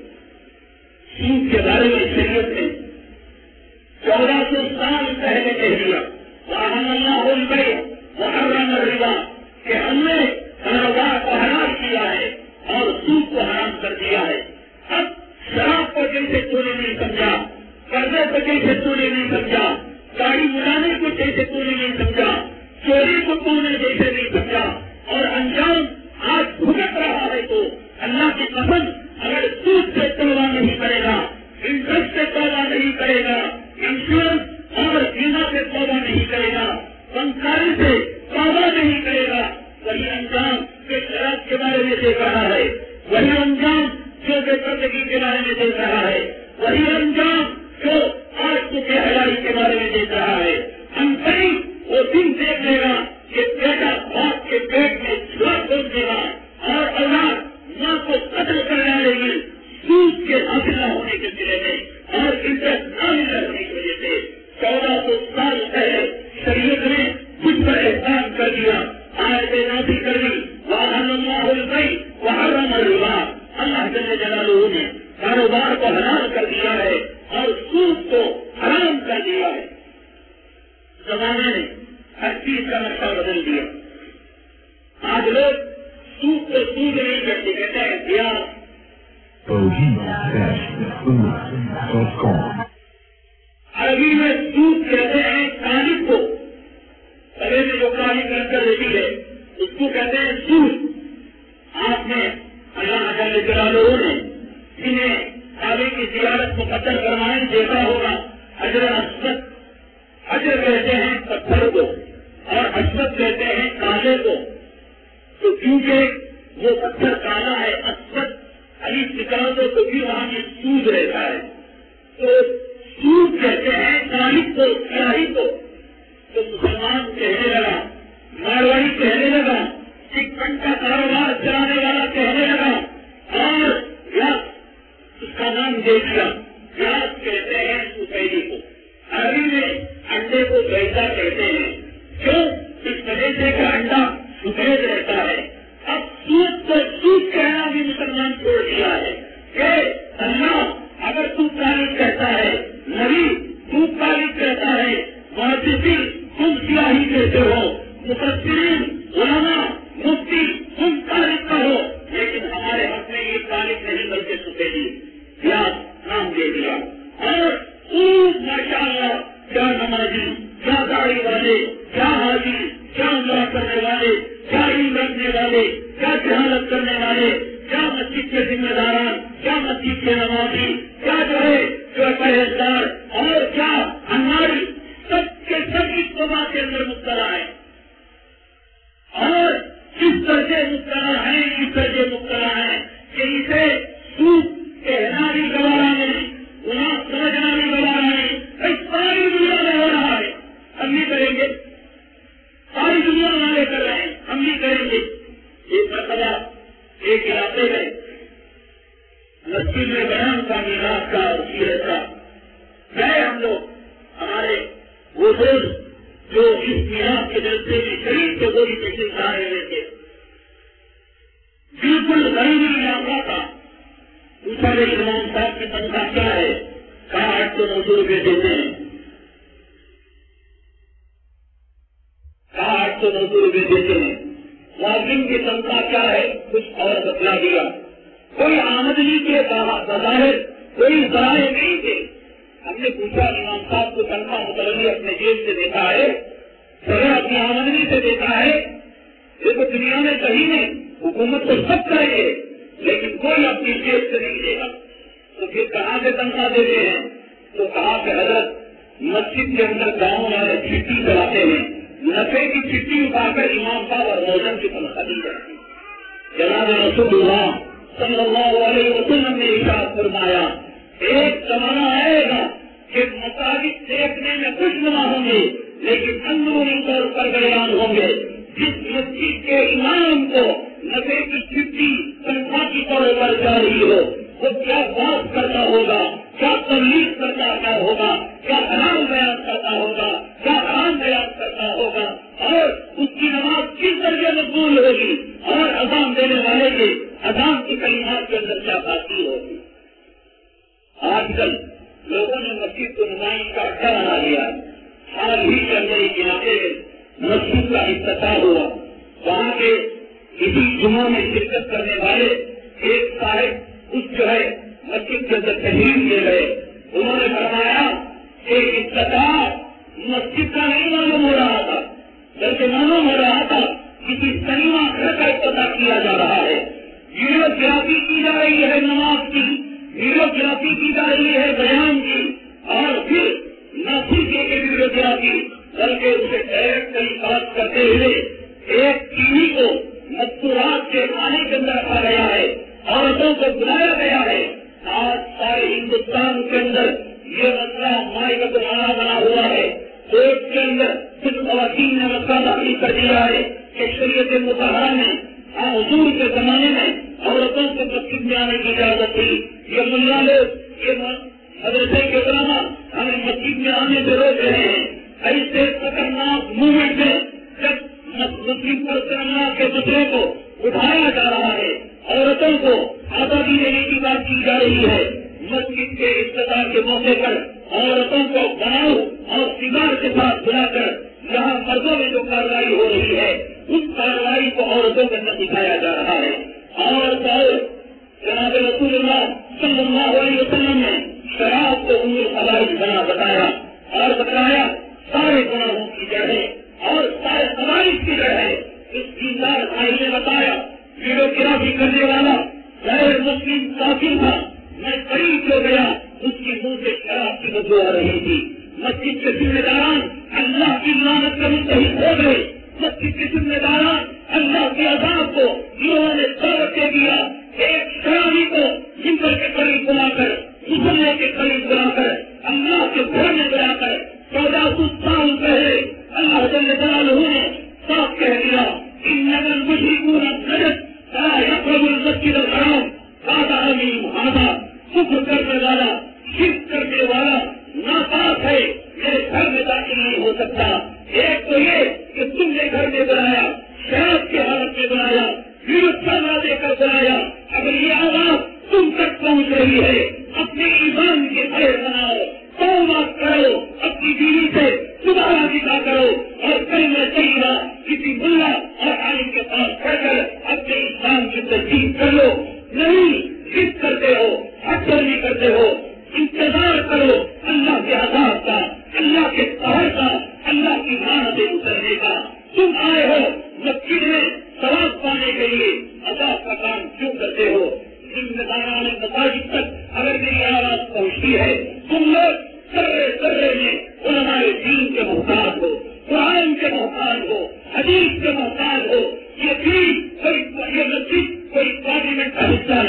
سود کے بارے میں شریعت نے چودہ سو سال پہلے کہہ دیا وَأَحَلَّ اللَّهُ الْبَيْعَ وَحَرَّمَ الرِّبَا کہ ہم نے کاروبار کو حلال کیا ہے اور سود کو حرام کر دیا ہے. اب شراب کو جیسے تو نے نہیں سمجھا، قرضے کو جیسے تو نے نہیں سمجھا، گاڑی اڑانے کو جیسے تو نے نہیں سمجھا، چوری کو تو نے جیسے نہیں سمجھا، اور انجام آج بھگت رہا ہے. تو اللہ کی قسم اگر سود سے توبہ نہیں کرے گا، انٹرسٹ سے توبہ نہیں کرے گا، انشورنس اور بیمہ سے توبہ نہیں کرے گا، فنکاری سے توبہ نہیں کرے گا، وہی انجام جو شراب کے بارے میں دیکھ رہا ہے، وہی انجام جو بے پردگی کے بارے میں دیکھ رہا ہے، وہی انجام جو آج کو بے حیائی کے بارے میں دیکھ رہا ہے. ہم کہیں وہ دن دیکھ لے گا کہ بیٹا باپ کے پیٹ میں چھوڑ کھول دے گا اور اولاد ماں کو قتل کر ڈالے گی سود کے حاصل نہ ہونے کے سلے میں اور انٹرسٹ نہ ملنے کی وجہ سے. چودہ سو سال پہلے شریعت نے کچھ پر احسان کر دیا، آیت نازل کر دی وَأَحَلَّ اللَّهُ الْبَيْعَ وَحَرَّمَ الرِّبَا. اللہ جل جلالہ نے کاروبار کو حلال کر دیا ہے اور سود کو حرام کر دیا ہے. زمانے نے ہر چیز کا نقشہ بدل دیا. آج لوگ سود کو سود نہیں کرتے، کہتے ہیں اختیار. عربی میں سود کہتے ہیں کالب کو، پہلے میں جو کالی کر کر دیتی ہے اس کو کہتے ہیں سود. آپ نے اللہ جل جلالہ نے جنہیں کعبے کی زیارت مقدر کروانے دیکھا ہوگا، حجر اسود، حجر کہتے ہیں پتھر کو اور اسود کہتے ہیں کالے کو. تو کیونکہ وہ پتھر کالا ہے، اسود علی نکال دو تو بھی وہاں کی سود رہتا ہے. تو سود کہتے ہیں کالی کو، سیاہی کو. تو مسلمان کہنے لگا، مارواڑی کہنے لگا، چٹ فنڈ کا کاروبار چلانے والا کہنے لگا، اور یس اس کا نام دے دیا. یس کہتے ہیں سفیدی کو. عربی میں انڈے کو بیضا کہتے ہیں. کیوں؟ اس وجہ سے کہ انڈا سفید رہتا ہے عبادت کرنے والے، کیا مسجد کے ذمہ داران، کیا مسجد کے نمازی، کیا جو ہے جو پرہیزگار اور کیا اناری، سب کے سب اس وبا کے اندر مبتلا ہے، اور کس درجے مبتلا ہیں، کس درجے مبتلا ہیں کہ اسے سود کہنا بھی گوارا نہیں، گناہ سمجھنا بھی گوارا نہیں، اس ساری دنیا میں ہو رہا ہے، ہم بھی کریں گے، ساری دنیا والے کر رہے ہیں، ہم بھی کریں گے۔ ایک مرتبہ ایک علاقے میں مسجد میں بیان کا، میراث کا اور سیرت کا گئے ہم لوگ، ہمارے وہ دوست جو اس میراث کے جلسے میں شریف کے گولی تشریف لا رہے تھے، بالکل غریبی علاقہ تھا۔ پوچھا میرے امام صاحب کی تنخواہ کیا ہے؟ کہا آٹھ سو نو سو روپئے دیتے ہیں، کہا آٹھ سو نو سو روپئے دیتے ہیں۔ واجب کی تنخواہ کیا ہے؟ کچھ اور بتلا دیا۔ کوئی آمدنی کے بظاہر کوئی ذرائع نہیں تھے۔ ہم نے پوچھا امام صاحب کو تنخواہ متولی اپنے جیب سے دیتا ہے، سر اپنی آمدنی سے دیتا ہے؟ دیکھو دنیا میں کہیں نہیں، حکومت تو سب کریں گے لیکن کوئی اپنی جیب سے نہیں دے گا، تو پھر کہاں سے تنخواہ دیتے ہیں؟ تو کہا کہ حضرت مسجد کے اندر گاؤں والے چھٹی چلاتے ہیں، نفے کی چھٹی اٹھا کر امام صاحب اور موزن کی تنخواہ دی جاتی ہے۔ جناب رسول اللہ صلی اللہ علیہ وسلم نے ارشاد فرمایا، ایک زمانہ آئے گا کہ مساجد دیکھنے میں خوشنما ہوں گے لیکن اندرونی طور پر گریان ہوں گے۔ جس مسجد کے امام کو نفے کی چھٹی تنخواہ کی طور پر جا رہی ہو، وہ کیا بات کرتا ہوگا، کیا تبلیغ کرتا کیا ہوگا، کیا حلال بیان کرتا ہوگا، کیا حرام بیان کرتا ہوگا، اور اس کی نماز کس درجے مقبول ہوگی، اور اذان دینے والے کے اذان کی کلمات کے اندر کیا تاثیر ہوگی۔ آج کل لوگوں نے مسجد کو نمائش کا اڈا بنا لیا۔ حال ہی کے اندر ایک علاقے میں مسجد کا افتتاح ہوا، وہاں کے کسی جمعہ میں شرکت کرنے والے ایک صاحب اس جو ہے مسجد کے اندر تشریف لے گئے۔ انہوں نے فرمایا کہ افتتاح مسجد کا نہیں معلوم ہو رہا تھا، بلکہ معلوم ہو رہا تھا کسی سنیما گھر کا افتتاح کیا جا رہا ہے، ویڈیوگرافی کی جا رہی ہے نماز کی، ویڈیوگرافی کی جا رہی ہے بیان کی، اور پھر نہ صرف ایک ویڈیوگرافی بلکہ اسے ڈائریکٹ بات کرتے ہوئے ایک ٹی وی کو مستورات کے کھانے کے اندر رکھا گیا ہے، عورتوں کو بلایا گیا ہے۔ آج سارے ہندوستان کے اندر یہ مسئلہ مائکہ بنا بنا ہوا ہے، کورٹ کے اندر صرف خواتین نے مسئلہ داخل کر دیا ہے کہ شریعت مطالعہ میں حضور کے زمانے میں عورتوں کو مسجد میں آنے کی اجازت تھی۔ یہ ملا لوگ، یہ مدرسے کے علماء ہمیں مسجد میں آنے سے روک رہے ہیں۔ ایسے خطرناک موومنٹ میں جب مسلم پرسنل کے مسئلے کو اٹھایا جا رہا ہے، عورتوں کو آزادی دینے کی بات کی جا رہی ہے، مسجد کے افتتاح کے موقع پر عورتوں کو بناؤ اور سگار کے ساتھ بلا کر یہاں مردوں میں جو کارروائی ہو رہی ہے اس کارروائی کو عورتوں کے اندر دکھایا جا رہا ہے۔ اور جناب رسول اللہ صلی اللہ علیہ وسلم نے شراب کو ام الخبائث بنا بتایا اور بتایا سارے گناہوں کی جڑ ہے اور سارے خبائث کی جڑ ہے۔ اس دیندار بھائی نے بتایا ویڈیوگرافی کرنے والا غیر مسلم کافر تھا، میں قریب ہو گیا، اس کی منہ سے شراب کی بدبو آ رہی تھی۔ مسجد کے ذمہ داران اللہ کی لعنت کا مستحق ہو گئے، مسجد کے ذمہ داران اللہ کے عذاب کو انہوں نے دعوت دے دیا۔ ایک شرابی کو منبر کے قریب بلا کر، مسلے کے قریب بلا کر، اللہ کے گھر میں بلا کر چودہ سو سال پہلے اللہ جل جلالہ نے صاف کہہ دیا انما المشركون نجس فلا يقربوا المسجد الحرام بعد عامهم هذا۔ کفر کرنے والا، شرک کرنے والا ناپاک ہے، میرے گھر میں داخل نہیں ہو سکتا۔ ایک تو یہ کہ تم نے گھر میں بنایا، شراب کی حالت میں بنایا، ویڈیو دے کر بنایا، اگر یہ آواز تم تک پہنچ رہی ہے اپنے ایمان کے خیر بناؤ، توبہ کرو، اپنی بیوی سے دوبارہ نکاح کرو اور کلمہ طیبہ کسی ملا اور عالم کے پاس پڑھ کر اپنے اسلام کی تصدیق کر لو۔ نہیں ضد کرتے ہو، حسد نہیں کرتے ہو، انتظار کرو اللہ کے عذاب کا، اللہ کے قہر کا، اللہ کی لعنت اترنے کا۔ تم آئے ہو مسجد میں ثواب پانے کے لیے، عذاب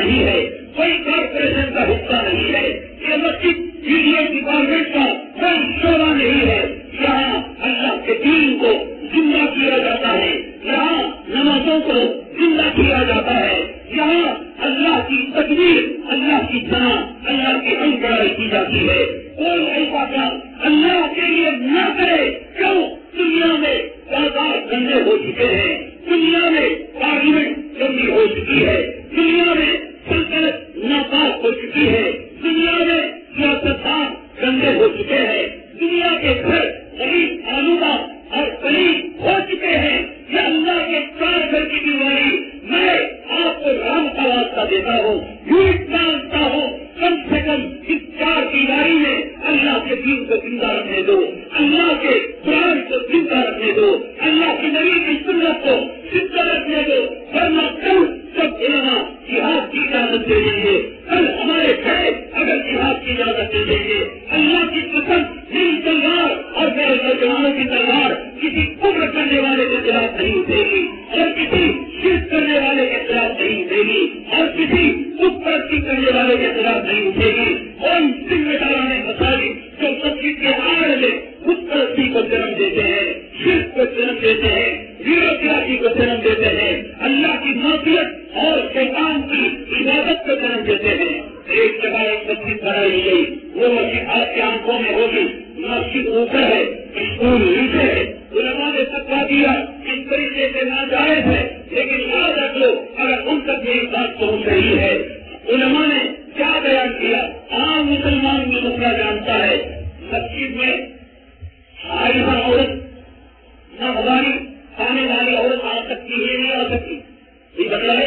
نہیں ہے, کوئی کارپوریشن کا حصہ نہیں ہے, یہ مسجد میڈیا ڈپارٹمنٹ کا کوئی شعبہ نہیں ہے. یہاں اللہ کے دین کو زندہ کیا جاتا ہے, یہاں نمازوں کو زندہ کیا جاتا ہے, یہاں اللہ کی تقدیر, اللہ کی ثنا, اللہ کی حمد بڑائی کی جاتی ہے. کوئی ایسا کام اللہ کے لیے نہ کرے. کیوں؟ دنیا میں بازار گندے ہو چکے ہیں, دنیا میں پارلیمنٹ گندی ہو چکی ہے, دنیا میں سلطنت ناپاک ہو چکی ہے, دنیا میں سیاستدان گندے ہو چکے ہیں, دنیا کے گھر غریب آلودہ اور غریب ہو چکے ہیں. یہ اللہ کے چار گھر کی بیماری میں آپ کو رام کا واسطہ دیتا ہوں, جھوٹ مانگتا ہوں, کم سے کم اس چار بیماری میں اللہ کے دین کو زندہ رکھنے دو, اللہ کے قرآن کو زندہ رکھنے دو, اللہ کی نبی کی سنت کو زندہ رکھنے دو. ورنہ کل سب علماء جہاد کی اجازت دے دیں گے, کل ہمارے بھائی اگر جہاد کی اجازت دے دیں گے, اللہ کی قسم میری تلوار اور میرے نوجوانوں کی تلوار کسی کفر کرنے والے کے خلاف نہیں اٹھے گی, اور کسی شرک کرنے والے کے خلاف نہیں اٹھے گی, اور کسی بت پرستی کرنے والے کے خلاف نہیں اٹھے گی. اور ذمہ داران مساجد جو مسجد کے آڑ میں بت پرستی کو جنم دیتے ہیں, شرک کو جنم دیتے ہیں, بیوروکراسی کو جنم دیتے ہیں, اللہ کی معصیت اور شیطان کی عبادت کو جنم دیتے ہیں. ایک جگہ ایک مسجد بنائی گئی, وہ مسجد آپ کی آنکھوں میں ہوگی, مسجد اوپر ہے, اسکول نیچے ہے. علماء نے فتویٰ دیا اس طریقے سے ناجائز ہے, لیکن یاد رکھ لو اگر ان تک میری بات پہنچ رہی ہے. علماء نے کیا بیان کیا؟ عام مسلمان یہ مسئلہ جانتا ہے, مسجد میں حائضہ عورت, ناگواری کھانے والی عورت آ سکتی ہے, نہیں آ سکتی؟ یہ بتائے,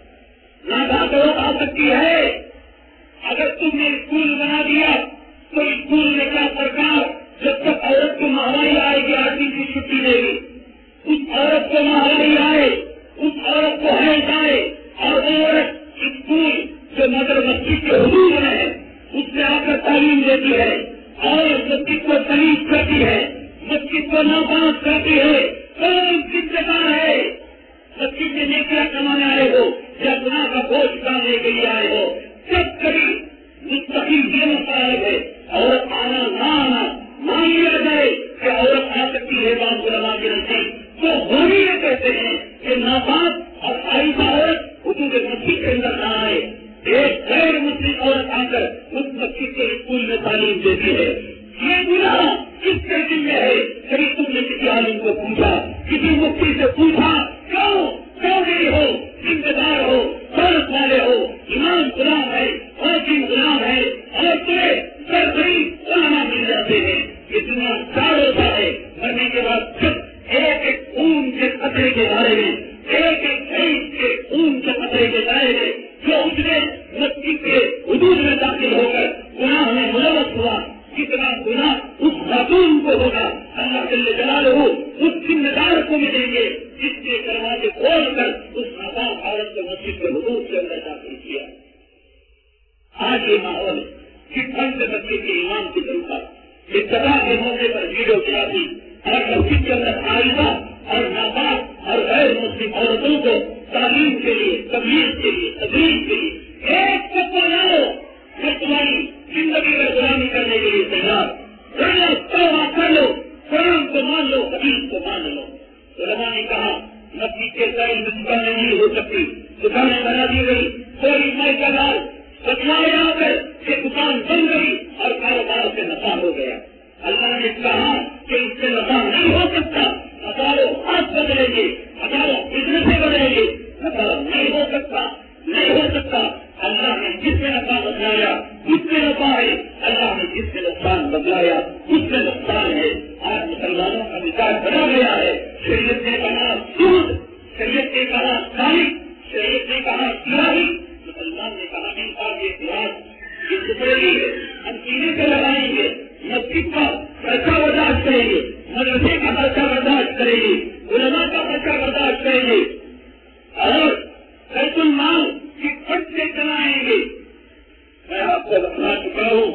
ناگہت عورت آ سکتی ہے. اگر تم نے اسکول بنا دیا تو اسکول میں کیا سرکار جب تک عورت کو مہنگائی آئے گی آٹھ دن کی چھٹی دے گی؟ اس عورت کو مہنگائی آئے, اس عورت کو حیض آئے, اور وہ عورت اسکول جو مگر مسجد کے حدود میں ہے اس میں آ کر تعلیم دیتی ہے اور مسجد کو تمیز کرتی ہے, مسجد کو ناپاک کرتی ہے, کون ذمہ دار ہے؟ مسجد میں نیکیاں کمانے آئے ہو یا گناہ کا بوجھ ڈالنے کے لیے آئے ہو, جب کبھی مستقل یہ مسائل ہے عورت آنا نہ آنا مان لیا جائے کہ عورت آ سکتی ہے بعض علماء کے نزدیک, تو ہم یہ کہتے ہیں کہ ناپاک اور عائشہ عورت حدود مسجد کے اندر نہ آئے. ایک غیر مسلم عورت آ کر اس مسجد کے اسکول میں تعلیم دیتی ہے. یہ گناہ کس کے ذمہ میں ہے؟ کبھی تم نے کسی عالم کو پوچھا, کسی مفتی سے پوچھا کیوں چودھری ہو, ذمہ دار ہو, دولت والے ہو, ایمان غلام ہے, اور دین غلام ہے, اور تمہیں سرکاری علماء مل جاتے ہیں. یہ دنیا چار ہوتا ہے, مرنے کے بعد جب ایک ایک خون کے قطرے کے بارے میں, ایک ایک شہید کے خون کے قطرے کے بارے میں جو اس نے مسجد کے حدود میں داخل ہو کر گناہ میں ملوث ہوا, کتنا گناہ اس خاتون کو ہوگا, اللہ جل جلالہ اس ذمہ دار کو ملیں گے جس نے دروازے کھول کر اس ناپاک عورت کو مسجد کے حدود کے اندر داخل کیا. آج یہ ماحول ہے کہ ڈھنگ سے مسجد کے امام کی طرف ابتدا کے موقع پر ویڈیو چلاتی اور مسجد کے اندر عائشہ اور ناپاک اور غیر مسلم عورتوں کو تعلیم کے لیے, تبلیغ کے لیے, تبلیغ کے لیے ایک فتویٰ لاؤ, میں تمہاری زندگی میں غلامی کرنے کے لیے تیار, کر لو, توبہ کر لو, قرآن کو مان لو, حدیث کو مان لو. علماء نے کہا مسجد کے سائل میں دکانیں نہیں ہو سکتی, دکانیں بنا دی گئی, کوئی مائی کا لال بتلائے آ کر کہ دکان بن گئی اور کاروبار سے نفع ہو گیا. اللہ نے کہا کہ اس سے نفع نہیں ہو سکتا, ہزاروں ہاتھ بدلیں گے, ہزاروں بزنسیں بدلیں گے, نفع نہیں ہو سکتا, نہیں ہو سکتا. اللہ نے جس میں نفع بدلایا اس میں نفع ہے, اللہ نے جس میں نقصان بدلایا اس میں نقصان ہے. آج مسلمانوں کا مزاج بنا گیا ہے, شریعت نے کہا سود, شریعت نے کہا خالق, شریعت نے کہا الہی, مسلمان نے کہا نہیں صاحب یہ پیاز یہ ٹکڑی ہے, ہم سینے سے لگائیں گے, مسجد کا خرچہ برداشت کریں گے, مدرسے کا خرچہ برداشت کریں گے, علماء کا خرچہ برداشت کریں گے, اور بیت المال کی خرچ سے چلائیں گے. میں آپ کو بتلا چکا ہوں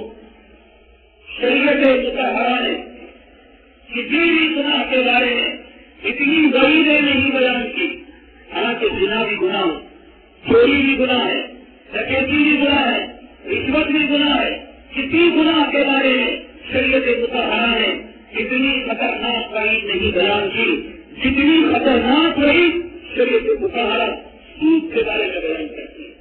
شریعت مطہرہ نے کسی بھی گناہ کے بارے میں اتنی وعیدیں نہیں بیان کی. حالانکہ زنا بھی گناہ, چوری بھی گناہ ہے, ڈکیتی بھی گناہ ہے، رشوت بھی گناہ ہے. کسی گناہ کے بارے میں شریعت مطہرہ نے اتنی خطرناک وعید نہیں بیان کی جتنی خطرناک وعید شریعت مطہرہ سود کے بارے میں بیان کرتی ہے.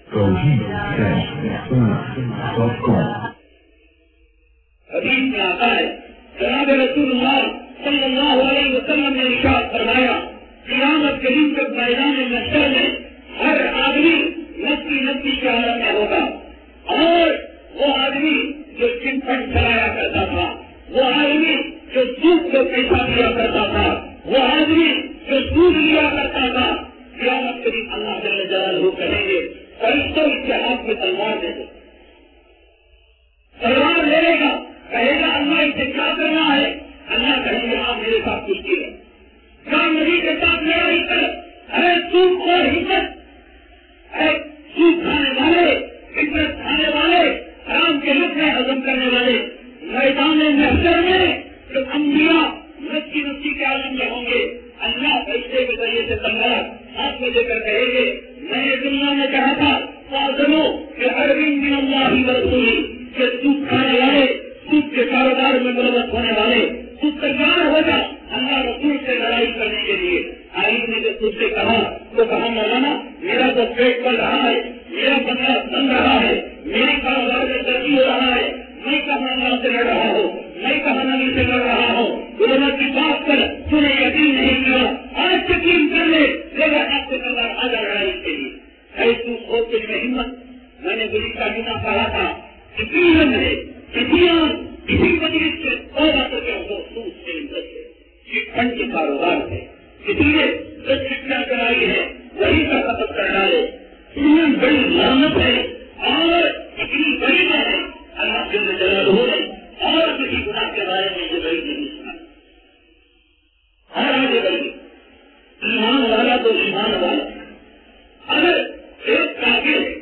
حدیث میں آتا ہے جناب رسول اللہ صلی اللہ علیہ وسلم نے ارشاد فرمایا قیامت کے دن جب میدان محشر میں ہر آدمی نفسی نفسی کے عالم میں ہوگا اور وہ آدمی جو چمپٹ چلایا کرتا تھا، وہ آدمی جو سود کو پیسہ دیا کرتا تھا، وہ آدمی جو سود لیا کرتا تھا، قیامت کے دن اللہ جل جلالہ کہیں گے فرشتوں اس کے ہاتھ میں تلوار دے دو. تلوار لے لے گا، کہے گا اللہ اسے کیا کرنا ہے؟ اللہ کہیں گے آپ میرے ساتھ کچھ کی ہے کیا نبی کے ساتھ میرا عزت ہے؟ سود اور حکمت ہے، سود کھانے والے، حکمت کھانے والے، حرام کے لطف میں ہضم کرنے والے میدان محشر میں جو انبیاء نفسی نفسی کے عالم میں ہوں گے، اللہ فرشتے کے ذریعے سے تلوار ہاتھ میں دے کر کہے گے میں نے دنیا میں کہا تھا فاضلوا بحرب من اللہ ورسولہ کہ سود کھانے والے، سود کے کاروبار میں ملوث ہونے والے تو تیار ہو جا اللہ رسول سے لڑائی کرنے کے لیے. آئین نے جب تجھ سے کہا تو کہا مولانا میرا تو پیٹ پل رہا ہے، میرا بندہ بن رہا ہے، میرے کاروبار میں ترقی ہو رہا ہے، میں کہاں اللہ سے لڑ رہا ہوں، میں کہاں نبی سے لڑ رہا ہوں، علماء کی بات پر تو نے یقین نہیں کیا، آج یقین کر لے میرا آپ سے کردار آ جا لڑائی کے لیے. ایسو سوچ کے میں ہمت میں نے گلی کا جنا کہا تھا کسی ہے کسی کسی مجلس سے توبہ کر کے وہ سود سے عزت ہے، چٹ فنڈ کے کاروبار ہے، کسی نے جو چٹیاں کرائی ہے وہی کا ختم کر ڈالے. اتنی بڑی لعنت ہے اور اتنی بڑی بات ہے اللہ جل جلالہ نے اور کسی گناہ کے بارے میں یہ بڑی نہیں سنا. اور آگے بڑھی ایمان والا تو ایمان والا اگر ایک کافر ہے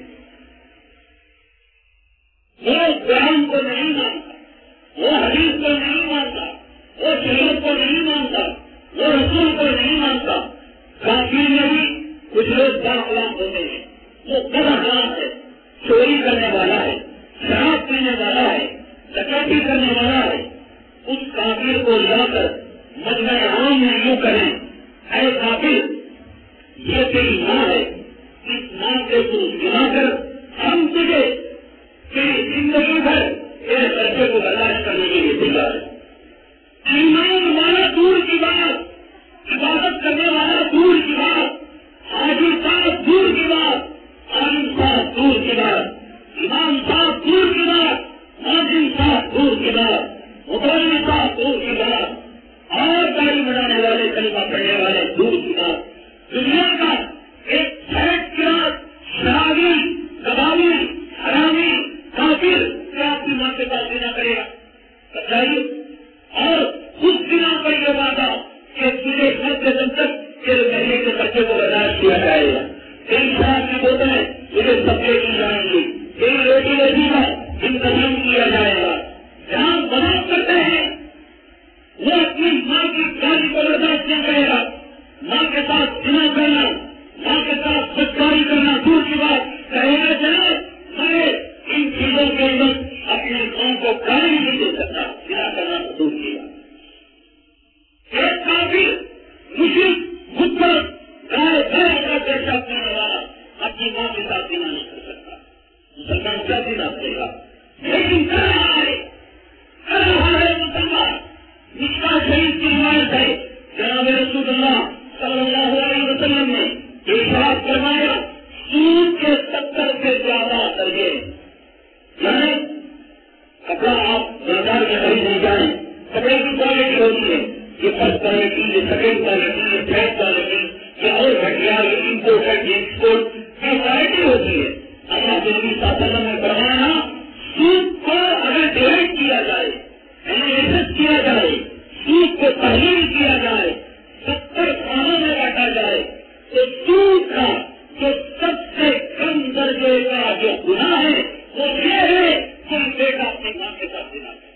وہ قرآن کو نہیں مانتا، وہ حدیث کو نہیں مانتا، وہ شریعت کو نہیں مانتا، وہ رسول کو نہیں مانتا. کافر میں بھی کچھ لوگ باخلاق ہوتے ہیں، وہ بد اخلاق ہے، چوری کرنے والا ہے، شراب پینے والا ہے، ڈکیتی کرنے والا ہے. اس کافر کو لا کر مجمع عام میں یوں کریں اے کافر یہ تیری ماں ہے، اس ماں سے تو گنا کر ہم تجھے تیری زندگی بھر تیرے خرچے کو برداشت کرنے کے لیے تیار ہے. ایمان والا دور کی بات، عبادت کرنے والا دور کی بات، حاجی صاحب دور کی بات، عالم صاحب دور کی بات، امام صاحب دور کی بات، مؤذن صاحب دور کی بات، متولی صاحب دور کی بات اور داڑھی بنانے والے کلمہ پڑھنے والے دور کی بات. دنیا کا ایک سڑک کی بات شرابی، کبابی، حرامی، کافر کیا اپنی ماں کے پاس دینا کرے گا؟ بتائیے. اور اس بنا پر یہ وعدہ کہ تجھے گھر سے جب تک تیرے مہینے کے خرچے کو برداشت کیا جائے گا، تیری شراب کی بوتلیں تجھے سبزے کی جائیں گی، تیری روٹی روٹی کا انتظام کیا جائے گا. جہاں بناؤ کرتے ہیں وہ اپنی ماں کی گالی کو برداشت نہیں کرے گا. ماں کے ساتھ جنا کرنا، ماں کے ساتھ بدکاری کرنا دور کی بات کہے گا جناب میں ان چیزوں کے اندر اپنی قوم کو گالی نہیں دے سکتا، جنا کرنا تو دور کی بات. ایک کافر مشرک مدت گائے گائے کا پیشہ کرنے والا اپنی ماں کے ساتھ جنا نہیں کر سکتا. مسلمان کیا جنا کرے گا؟ لیکن کر رہا ہے کر رہا ہے مسلمان. مشکا شریف کی روایت ہے جناب رسول اللہ صلی اللہ علیہ وسلم نے ارشاد فرمایا سود کے ستر سے زیادہ درجے. یعنی کپڑا آپ بازار میں خریدنے جائیں، کپڑے کی کوالٹی ہوتی ہے، یہ فرسٹ کوالٹی، یہ سیکنڈ کوالٹی، یہ تھرڈ کوالٹی، یہ اور گھٹیا، یہ امپورٹڈ، یہ ایکسپورٹ، یہ کوالٹی ہوتی ہے. اللہ کے نبی صلی اللہ علیہ وسلم نے فرمایا سود کو اگر ڈیوائڈ کیا جائے، اینالیسس کیا جائے، سود کو تحلیل کیا جائے، ستر کھانوں میں بانٹا جائے تو سود کا جو سب سے کم درجے کا جو گناہ ہے وہ یہ ہے کہ بیٹا اپنی ماں کے ساتھ دینا ہے.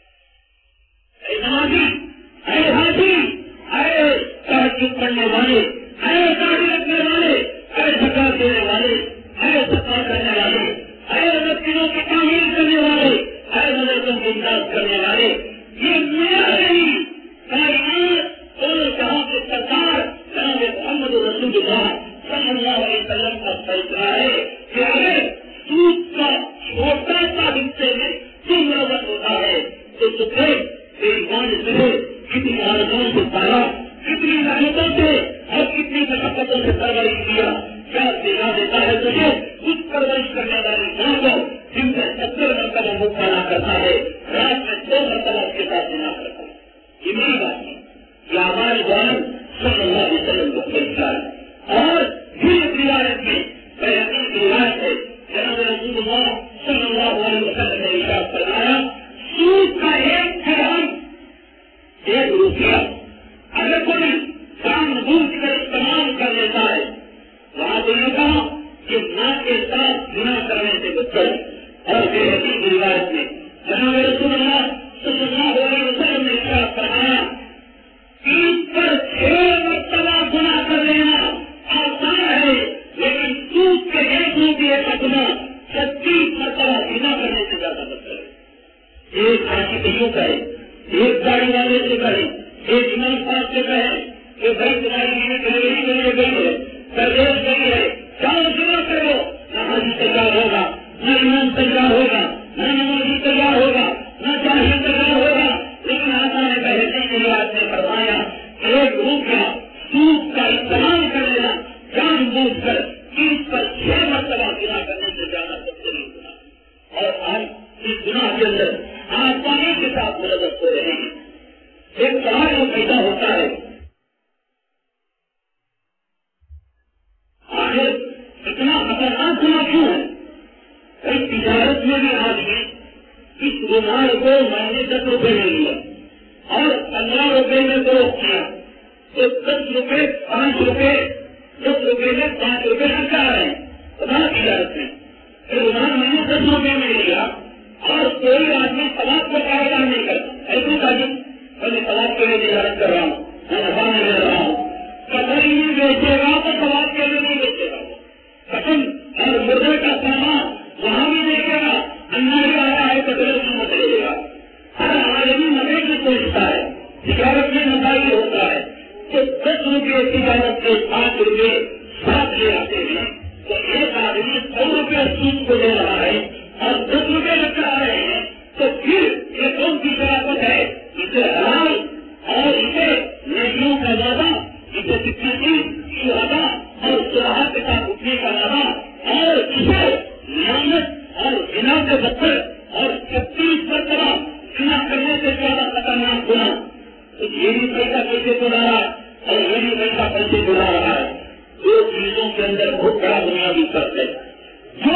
اے نمازی، اے حاجی، اے تہجد پڑھنے والے، اے داڑھی رکھنے والے، اے زکات دینے والے، اے صدقہ کرنے والے، فیصلہ ہے کہ اگر سود کا چھوٹا سا حصے میں تم نظر ہوتا ہے تو تمہیں ایمان سے کتنی آرزوں سے پالا، کتنی محنتوں سے اور کتنی مشقتوں سے پرورش کیا، کیا دلا دیتا ہے تجھے اس پرورش کرنے والی ماں کو جن سے ستر مرتبہ مطالعہ کرتا ہے، رات میں دو مرتبہ اس کے ساتھ بنا کرتا ہے. یہ میری بات ہے، یہ ہمارے دوارا صلی اللہ علیہ وسلم کو فیصلہ ہے. اور پھر روایت میں بیان کی روایت ہے جناب رسول اللہ صلی اللہ علیہ وسلم نے ارشاد فرمایا سود کا ایک درہم ایک روپیہ اگر کوئی جان بوجھ کر استعمال کر لیتا ہے وہاں تو یہ کہا کہ ماں کے ساتھ گناہ کرنے سے بچ کرے. اور پھر حدیث کی روایت میں جناب رسول اللہ صلی اللہ علیہ وسلم نے ارشاد فرمایا تین پر چھ مرتبہ گناہ کر لینا آسان ہے لیکن سود کے ایک روپیے کا گناہ چھتیس مرتبہ گناہ کرنے سے زیادہ بہتر ہے. ایک حاجی کہیوں کا ہے، ایک گاڑی والے سے کہے، ایک امام صاحب سے کہے کہ بھائی تمہاری لیے ڈلیوری کے لیے گئی ہے، پردیش گئی ہے، جاؤ جمع کرو. نہ حاجی تیار ہوگا، نہ امام تیار ہوگا، نہ نمازی تیار ہوگا، نہ جاہل تیار ہوگا. لیکن آقا نے بہترین کی بات میں فرمایا ایک روپیہ سود کا استعمال کر لینا جان بوجھ کر تیس پر چھ مرتبہ گناہ کرنے سے زیادہ بہترین گناہ. اور ہم اس گناہ کے اندر آسانی کے ساتھ ملوث ہو رہے ہیں. ایک سوال جو پیدا ہوتا ہے آخر اتنا خطرناک گناہ کیوں ہے؟ ایک تجارت میں بھی آدمی اس رومال کو میں نے دس روپے میں لیا اور پندرہ روپے میں فروخت کیا تو دس روپے پانچ روپے دس روپے میں پانچ روپے لگتا ہے بڑا تجارت میں. رومال میں نے دس روپے میں لیا اور کوئی آدمی سواب کو قائدہ نہیں کرتا. ایسے تاجر میں سواب کے لیے تجارت کر رہا ہوں، میں نفع میں لے رہا ہوں. کٹن نہیں بیچے گا تو سواب کے لیے نہیں بیچے گا. کٹن اور مردے کا سامان وہاں بھی دیکھے گا، اناری آیا ہے تو غلط قیمت لے گا. ہر آدمی نفے کی سوچتا ہے، تجارت میں نفع ہی ہوتا ہے. تو دس روپئے تجارت کے پانچ روپئے ساتھ لے آتے ہیں تو ایک آدمی سو روپئے سود کو لے رہا ہے اور دس روپئے لگ کر آ رہے ہیں تو پھر یہ کون سی شرافت ہے؟ اسے حلال اور اسے نیکیوں کا وعدہ، اسے صدیقین شہداء اور صلاح کے ساتھ اٹھنے کا وعدہ اور اسے لعنت اور زنا سے بچر اور چھتیس مرتبہ زنا کرنے سے زیادہ خطرناک گناہ. تو یہ بھی پیسہ کیسے چلا رہا ہے اور یہ بھی پیسہ کیسے چلا رہا ہے؟ دو چیزوں کے اندر بہت بڑا بنیادی فرق ہے. جو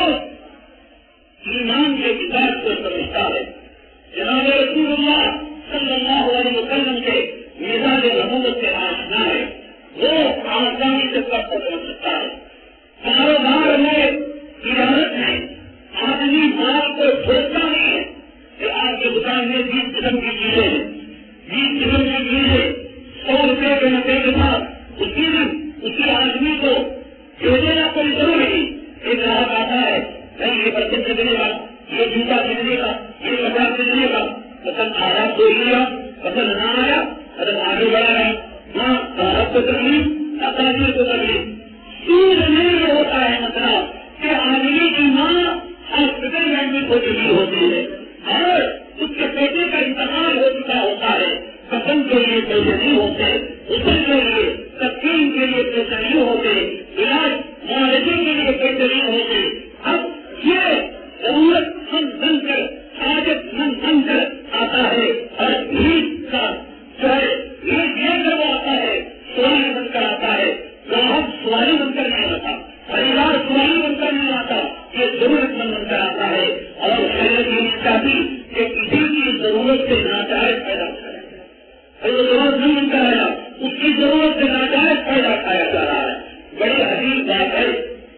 ایمان کے کتاب کو سمجھتا ہے، جناب رسول اللہ صلی اللہ علیہ وسلم کے مزاج نبوت سے آشنا ہے، وہ آسانی سے کر سکتا ہے. کاروبار میں تجارت میں آدمی مال کو چھوڑتا نہیں ہے کہ آپ کی دکان میں بیس قسم کی چیزیں ہیں، بیس قسم کی چیزیں سو روپئے کے نفے کے ساتھ اسی دن اسی آدمی کو دے دینا کوئی ضروری نہیں. ایک گراہک آتا ہے نہیں یہ برتن خریدنے کا، یہ جوتا خریدنے کا، یہ کپڑا خریدنے کا، پسند آیا تو لیا، پسند نہ آیا پسند آگے بڑھا رہا. ہاں گراہک کو تکلیف، تاجر کو تکلیف. سود میں یہ ہوتا ہے مسئلہ کہ آدمی کی ماں ہاسپٹل میں ایڈمٹ ہو چکی ہوتی ہے اور اس کے بیٹے کا انتقال ہو چکا ہوتا ہے. قسم کے لیے پیسے نہیں ہوتے، غسل کے لیے تقسیم کے لیے پیسے نہیں ہوتے، علاج معالجے کے لیے پیسے نہیں ہوتے. اب یہ ضرورت مند بن کر حاجت مند بن کر آتا ہے اور عید کا جو ہے عید لے کر وہ آتا ہے، سواری بن کر آتا ہے. گاہک سواری بن کر نہیں آتا، خریدار سواری بن کر نہیں آتا، یہ ضرورت مند بن کر آتا ہے. اور شریعت یہ چاہتی کہ کسی کی ضرورت سے ناجائز پیدا کرے، ضرورت نہیں بن کر آیا اس کی ضرورت سے ناجائز پیدا کھایا جا رہا ہے. بڑی عجیب بات ہے،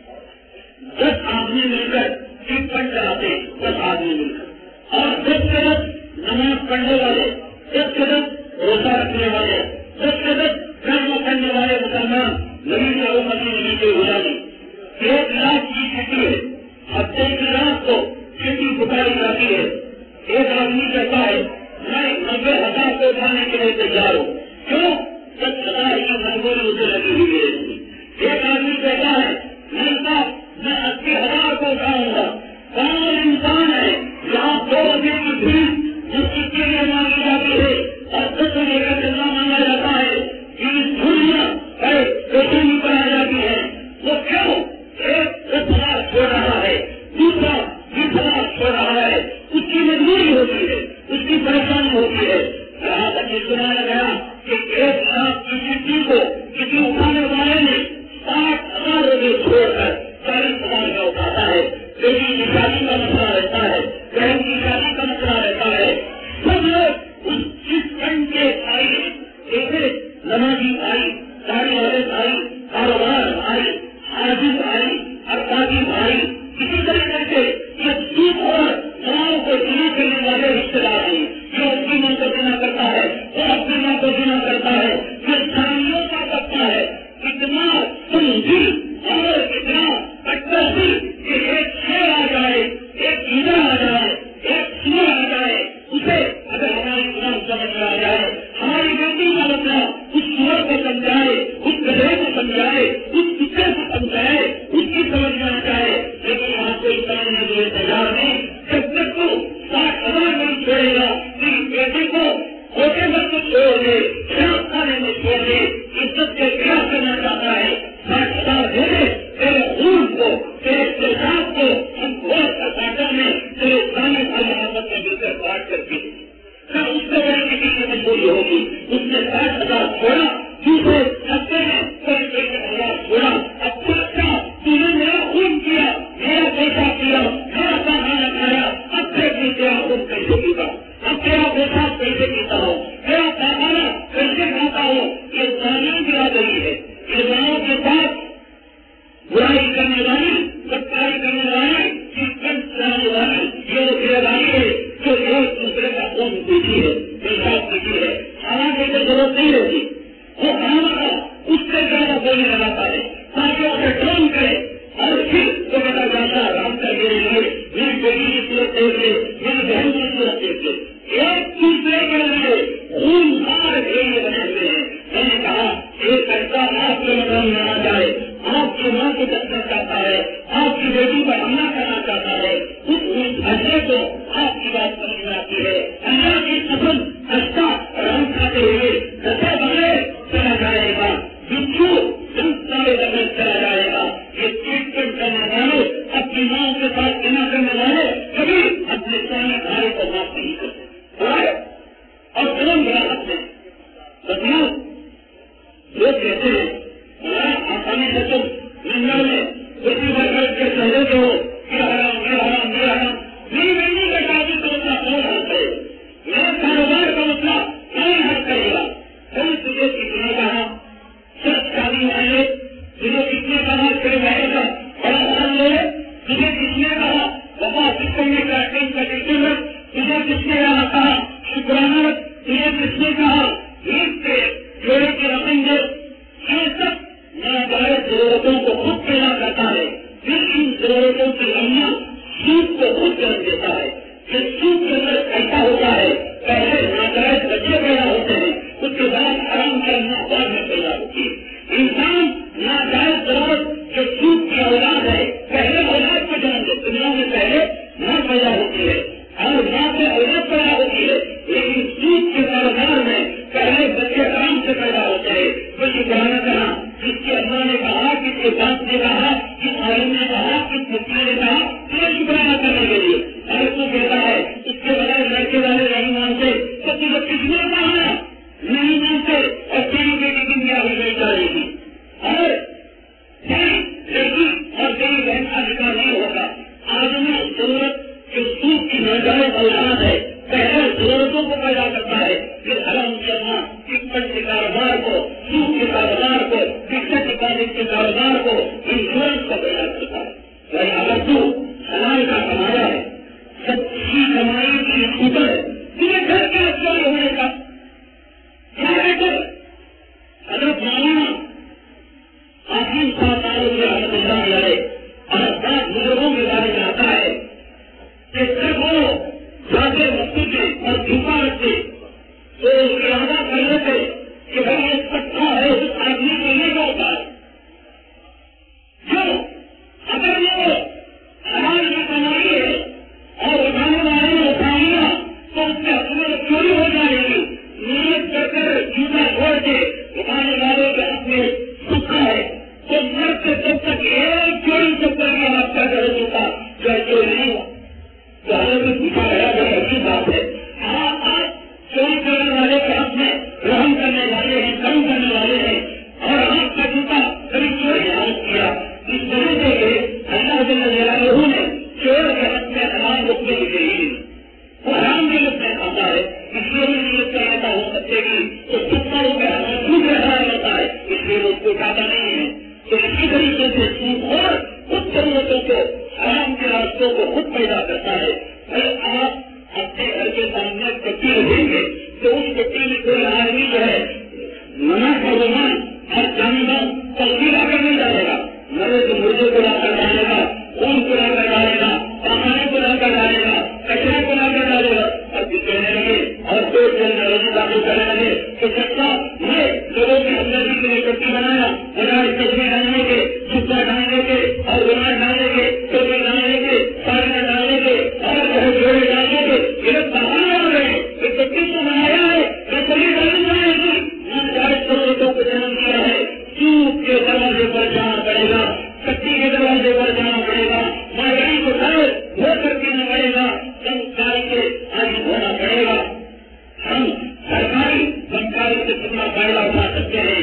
دس آدمی مل کر ایک پن چلاتے، دس آدمی مل کر اور دس کے دس نماز پڑھنے والے، دس کے دس روزہ رکھنے والے، دس کے دس کرم کرنے والے مسلمان نبی کے امتی نبی کے غلامی. ایک لاکھ کی چھٹی ہے، ہفتے کی رات کو چھٹی پکاری جاتی ہے. ایک آدمی کہتا ہے میں نبے ہزار کو اٹھانے کے لیے تیار ہوں. کیوں؟ دس ہزار کی مجبوری اسے لگی ہوئی ہے. ایک آدمی کہتا ہے میرے پاس دیکھ لے، میری بہن کی صورت دیکھ لے، ایک دوسرے کے لیے خون خار بھیڑ بنے ہوئے ہیں. میں نے کہا ایک ایسا آپ کے مقام میں آ جائے، آپ کی ماں کو دکھنا چاہتا ہے، آپ کی بیٹی پر حملہ کرنا چاہتا ہے، اس حملے کو آپ کی بات سمجھ میں آتی ہے. اللہ کی قسم اچھا رنگ کھاتے ہوئے دسے بڑے چلا جائے گا، بچھو سارے دفعہ چلا جائے گا. یہ ٹریٹمنٹ کرنے والے اپنی ماں کے ساتھ بنا کرنے والے کبھی اپنے سامنے بھائی کو معاف نہیں کرتے اور قلم بنا سکتے ہیں. بتاؤ لوگ کہتے ہیں ہمارا آسانی سے تم جنگل میں کرسی پر بیٹھ کے چہرے کے ہو یہ حرام یہ حرام یہ حرام. میری بیٹی کا شادی کا مسئلہ کون حل کرے؟ میرے کاروبار کا مسئلہ کون حل کرے گا؟ کوئی تجھے کس نے کہا سب شادی والے تجھے کس نے کہا تیرے بھائی کا بڑا حل لے؟ تجھے کس نے کہا وفا سکھوں میں کرٹن کا ٹیچر ہے؟ تجھے کس نے کہا شکرانہ؟ تجھے کس نے کہا عید کے جوڑے کی رقم دے؟ یہ سب ناجائز ضرورتوں کو خود پیدا کرتا ہے. پھر ان ضرورتوں کی اہمیت سود کو خود جنم دیتا ہے. یہ سود کے اندر ایسا ہوتا ہے پہلے ناجائز بچے پیدا ہوتے ہیں، اس کے بعد حرام کی اہمیت بعد میں پیدا ہوتی ہے. انسان ناجائز ضرورت جو سود کی اولاد ہے پہلے اولاد کو جنم دے، دنیا میں پہلے ماں پیدا ہوتی ہے اور ماں سے اولاد پیدا ہوتی ہے. لیکن سود کے کاروبار میں پہلے بچے حرام سے پیدا ہوتے ہیں. وہ شکرانہ کرنا جس کے اللہ نے کہا، کس کے بات نے کہا، کس عالم نے کہا، کس مفتی نے کہا یہ شکرانہ کرنے کے لیے. اگر تو کہتا ہے اس کے بغیر لڑکے والے نہیں مانتے تو تجھے کس نے کہا نہیں مانتے اور تیری بیٹی کی دنیا ہو نہیں جائے گی اور تیری لڑکی اور تیری بہن کا نکاح نہیں ہوگا. آدمی ضرورت جو سود کی ناجائز اولاد ہے پہلے ضرورتوں کو پیدا کرتا ہے، پھر حرام کرنا ٹکٹ کے کاروبار کو، سود کے کاروبار کو، ٹکٹ ڈپازٹ کے کاروبار کو، انشورنس کو پیدا کرتا ہے. بھائی اگر تو حلال کا کمایا ہے، سچی کمائی کی خبر ہے، تمہیں گھر کے افسر ہونے کا کیا ہے؟ حضرت مولانا آخری صاحب رحمۃ اللہ علیہ اور بعض بزرگوں کے بارے میں آتا ہے کہ جب وہ جاتے مسجد میں اور جھوپا رکھتے تو ارادہ کر لیتے کہ بھائی ایک کٹھا ہے اس آدمی کو نہیں ہوتا ہے جو اگر وہ حلال کی کمائی ہے اور اٹھانے والے نے اٹھا لیا تو اس کے حق میں چوری ہو جائے گی. نیت کر کر جوتا چھوڑ کے اٹھانے والے کے حق میں سکھا ہے تو مرد سے جب تک ایک چوری چکر کی بات کر رہے ہوتا چاہے چوری نہیں ہوا تو ہمیں بھی پوچھا گیا بڑی اچھی بات ہے. آپ آپ چوری کرنے والے کے حق میں رحم کرنے والے ہیں، کرم کرنے والے ہیں اور آپ کا جوتا کبھی چوری نہیں کیا. اس وجہ سے اللہ جل جلالہ نے چور کے حق میں حرام رکنے کی ضروری وہ حرام کے لوگ میں کھاتا ہے. اس لیے بھی نیت کا ایسا ہو سکتے گی تو ستر روپئے دوسرے حرام ہوتا ہے، اس لیے وہ اس کو اٹھاتا نہیں ہے. تو اسی طریقے سے سود اور خود ضرورتوں کو حرام کے راستوں کو خود پیدا کرتا ہے. اگر آپ اپنے گھر کے سامنے کٹی رکھیں گے تو اس کٹی میں کوئی آدمی جو ہے منع کا رومان اور جانور تلوی لا کر نہیں ڈالے گا، مرے تو مردے کو لا کر ڈالے گا، خون کو لا کر ڈالے گا، پخانے کو لا کر ڈالے گا، کچرے کو لا کر ڈالے گا اور کہنے لگے اور پیٹ میں نرجی داخل کرنے لگے کہ سچا یہ لوگوں کی ہمدردی کے لیے کٹی بنایا بجائے کچرے ڈالنے کے، چھپا ڈالنے کے اور گناہ ڈالنے کے، ٹوپی ڈالنے کے، ساڑیاں ڈالنے کے اور جوڑے ڈالنے کے یہ بہانے ہو رہے ہیں. یہ کٹی کو بنایا ہے یہ کبھی ڈالی جائے گی. ناجائز ضرورتوں کو جنم دیا ہے. سود کے دروازے پر جانا پڑے گا، کٹی کے دروازے پر جانا پڑے گا، مہنگائی کو ڈر ہو کر دینا پڑے گا، سنسکار کے آگے ہونا پڑے گا. ہم سرکاری سنسکاری سے کتنا فائدہ اٹھا سکتے ہیں،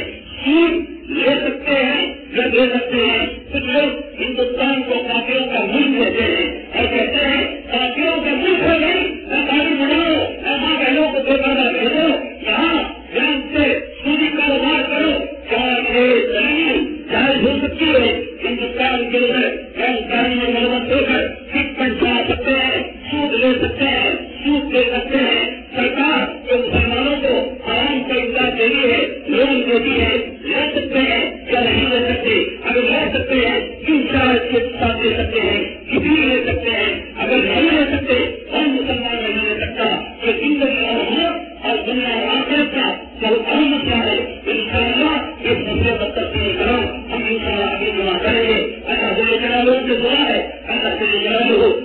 سود لے سکتے ہیں یا دے سکتے ہیں. کچھ لوگ ہندوستان کو کافیوں کا ملک دیتے ہیں اور کہتے ہیں کافیوں کا ملک ہے نہیں، سرکاری بناؤ، ایسا بہنوں کو دے کر بھیجو، یہاں جان سے سودی کاروبار کرو. چاہے زمین جائز ہو سکتی ہے ہندوستان کے اندر جانکاری میں مدد دے کر ٹک پنٹ چلا سکتے ہیں، سود لے سکتے ہیں، سود دے سکتے ہیں. سرکار جو مسلمانوں کو آرام کا امداد دے رہی ہے، لون دیتی ہے، لے سکتے ہیں یا نہیں لے سکتے؟ اگر لے سکتے ہیں کیوں شاید کے ساتھ لے سکتے ہیں، کتنی لے سکتے ہیں؟ اگر نہیں لے سکتے تفصیلی کرام ہم ان شاء اللہ اپنی جمع کریں گے. اللہ جل جلالہ سے دعا ہے, اللہ جل جلالہ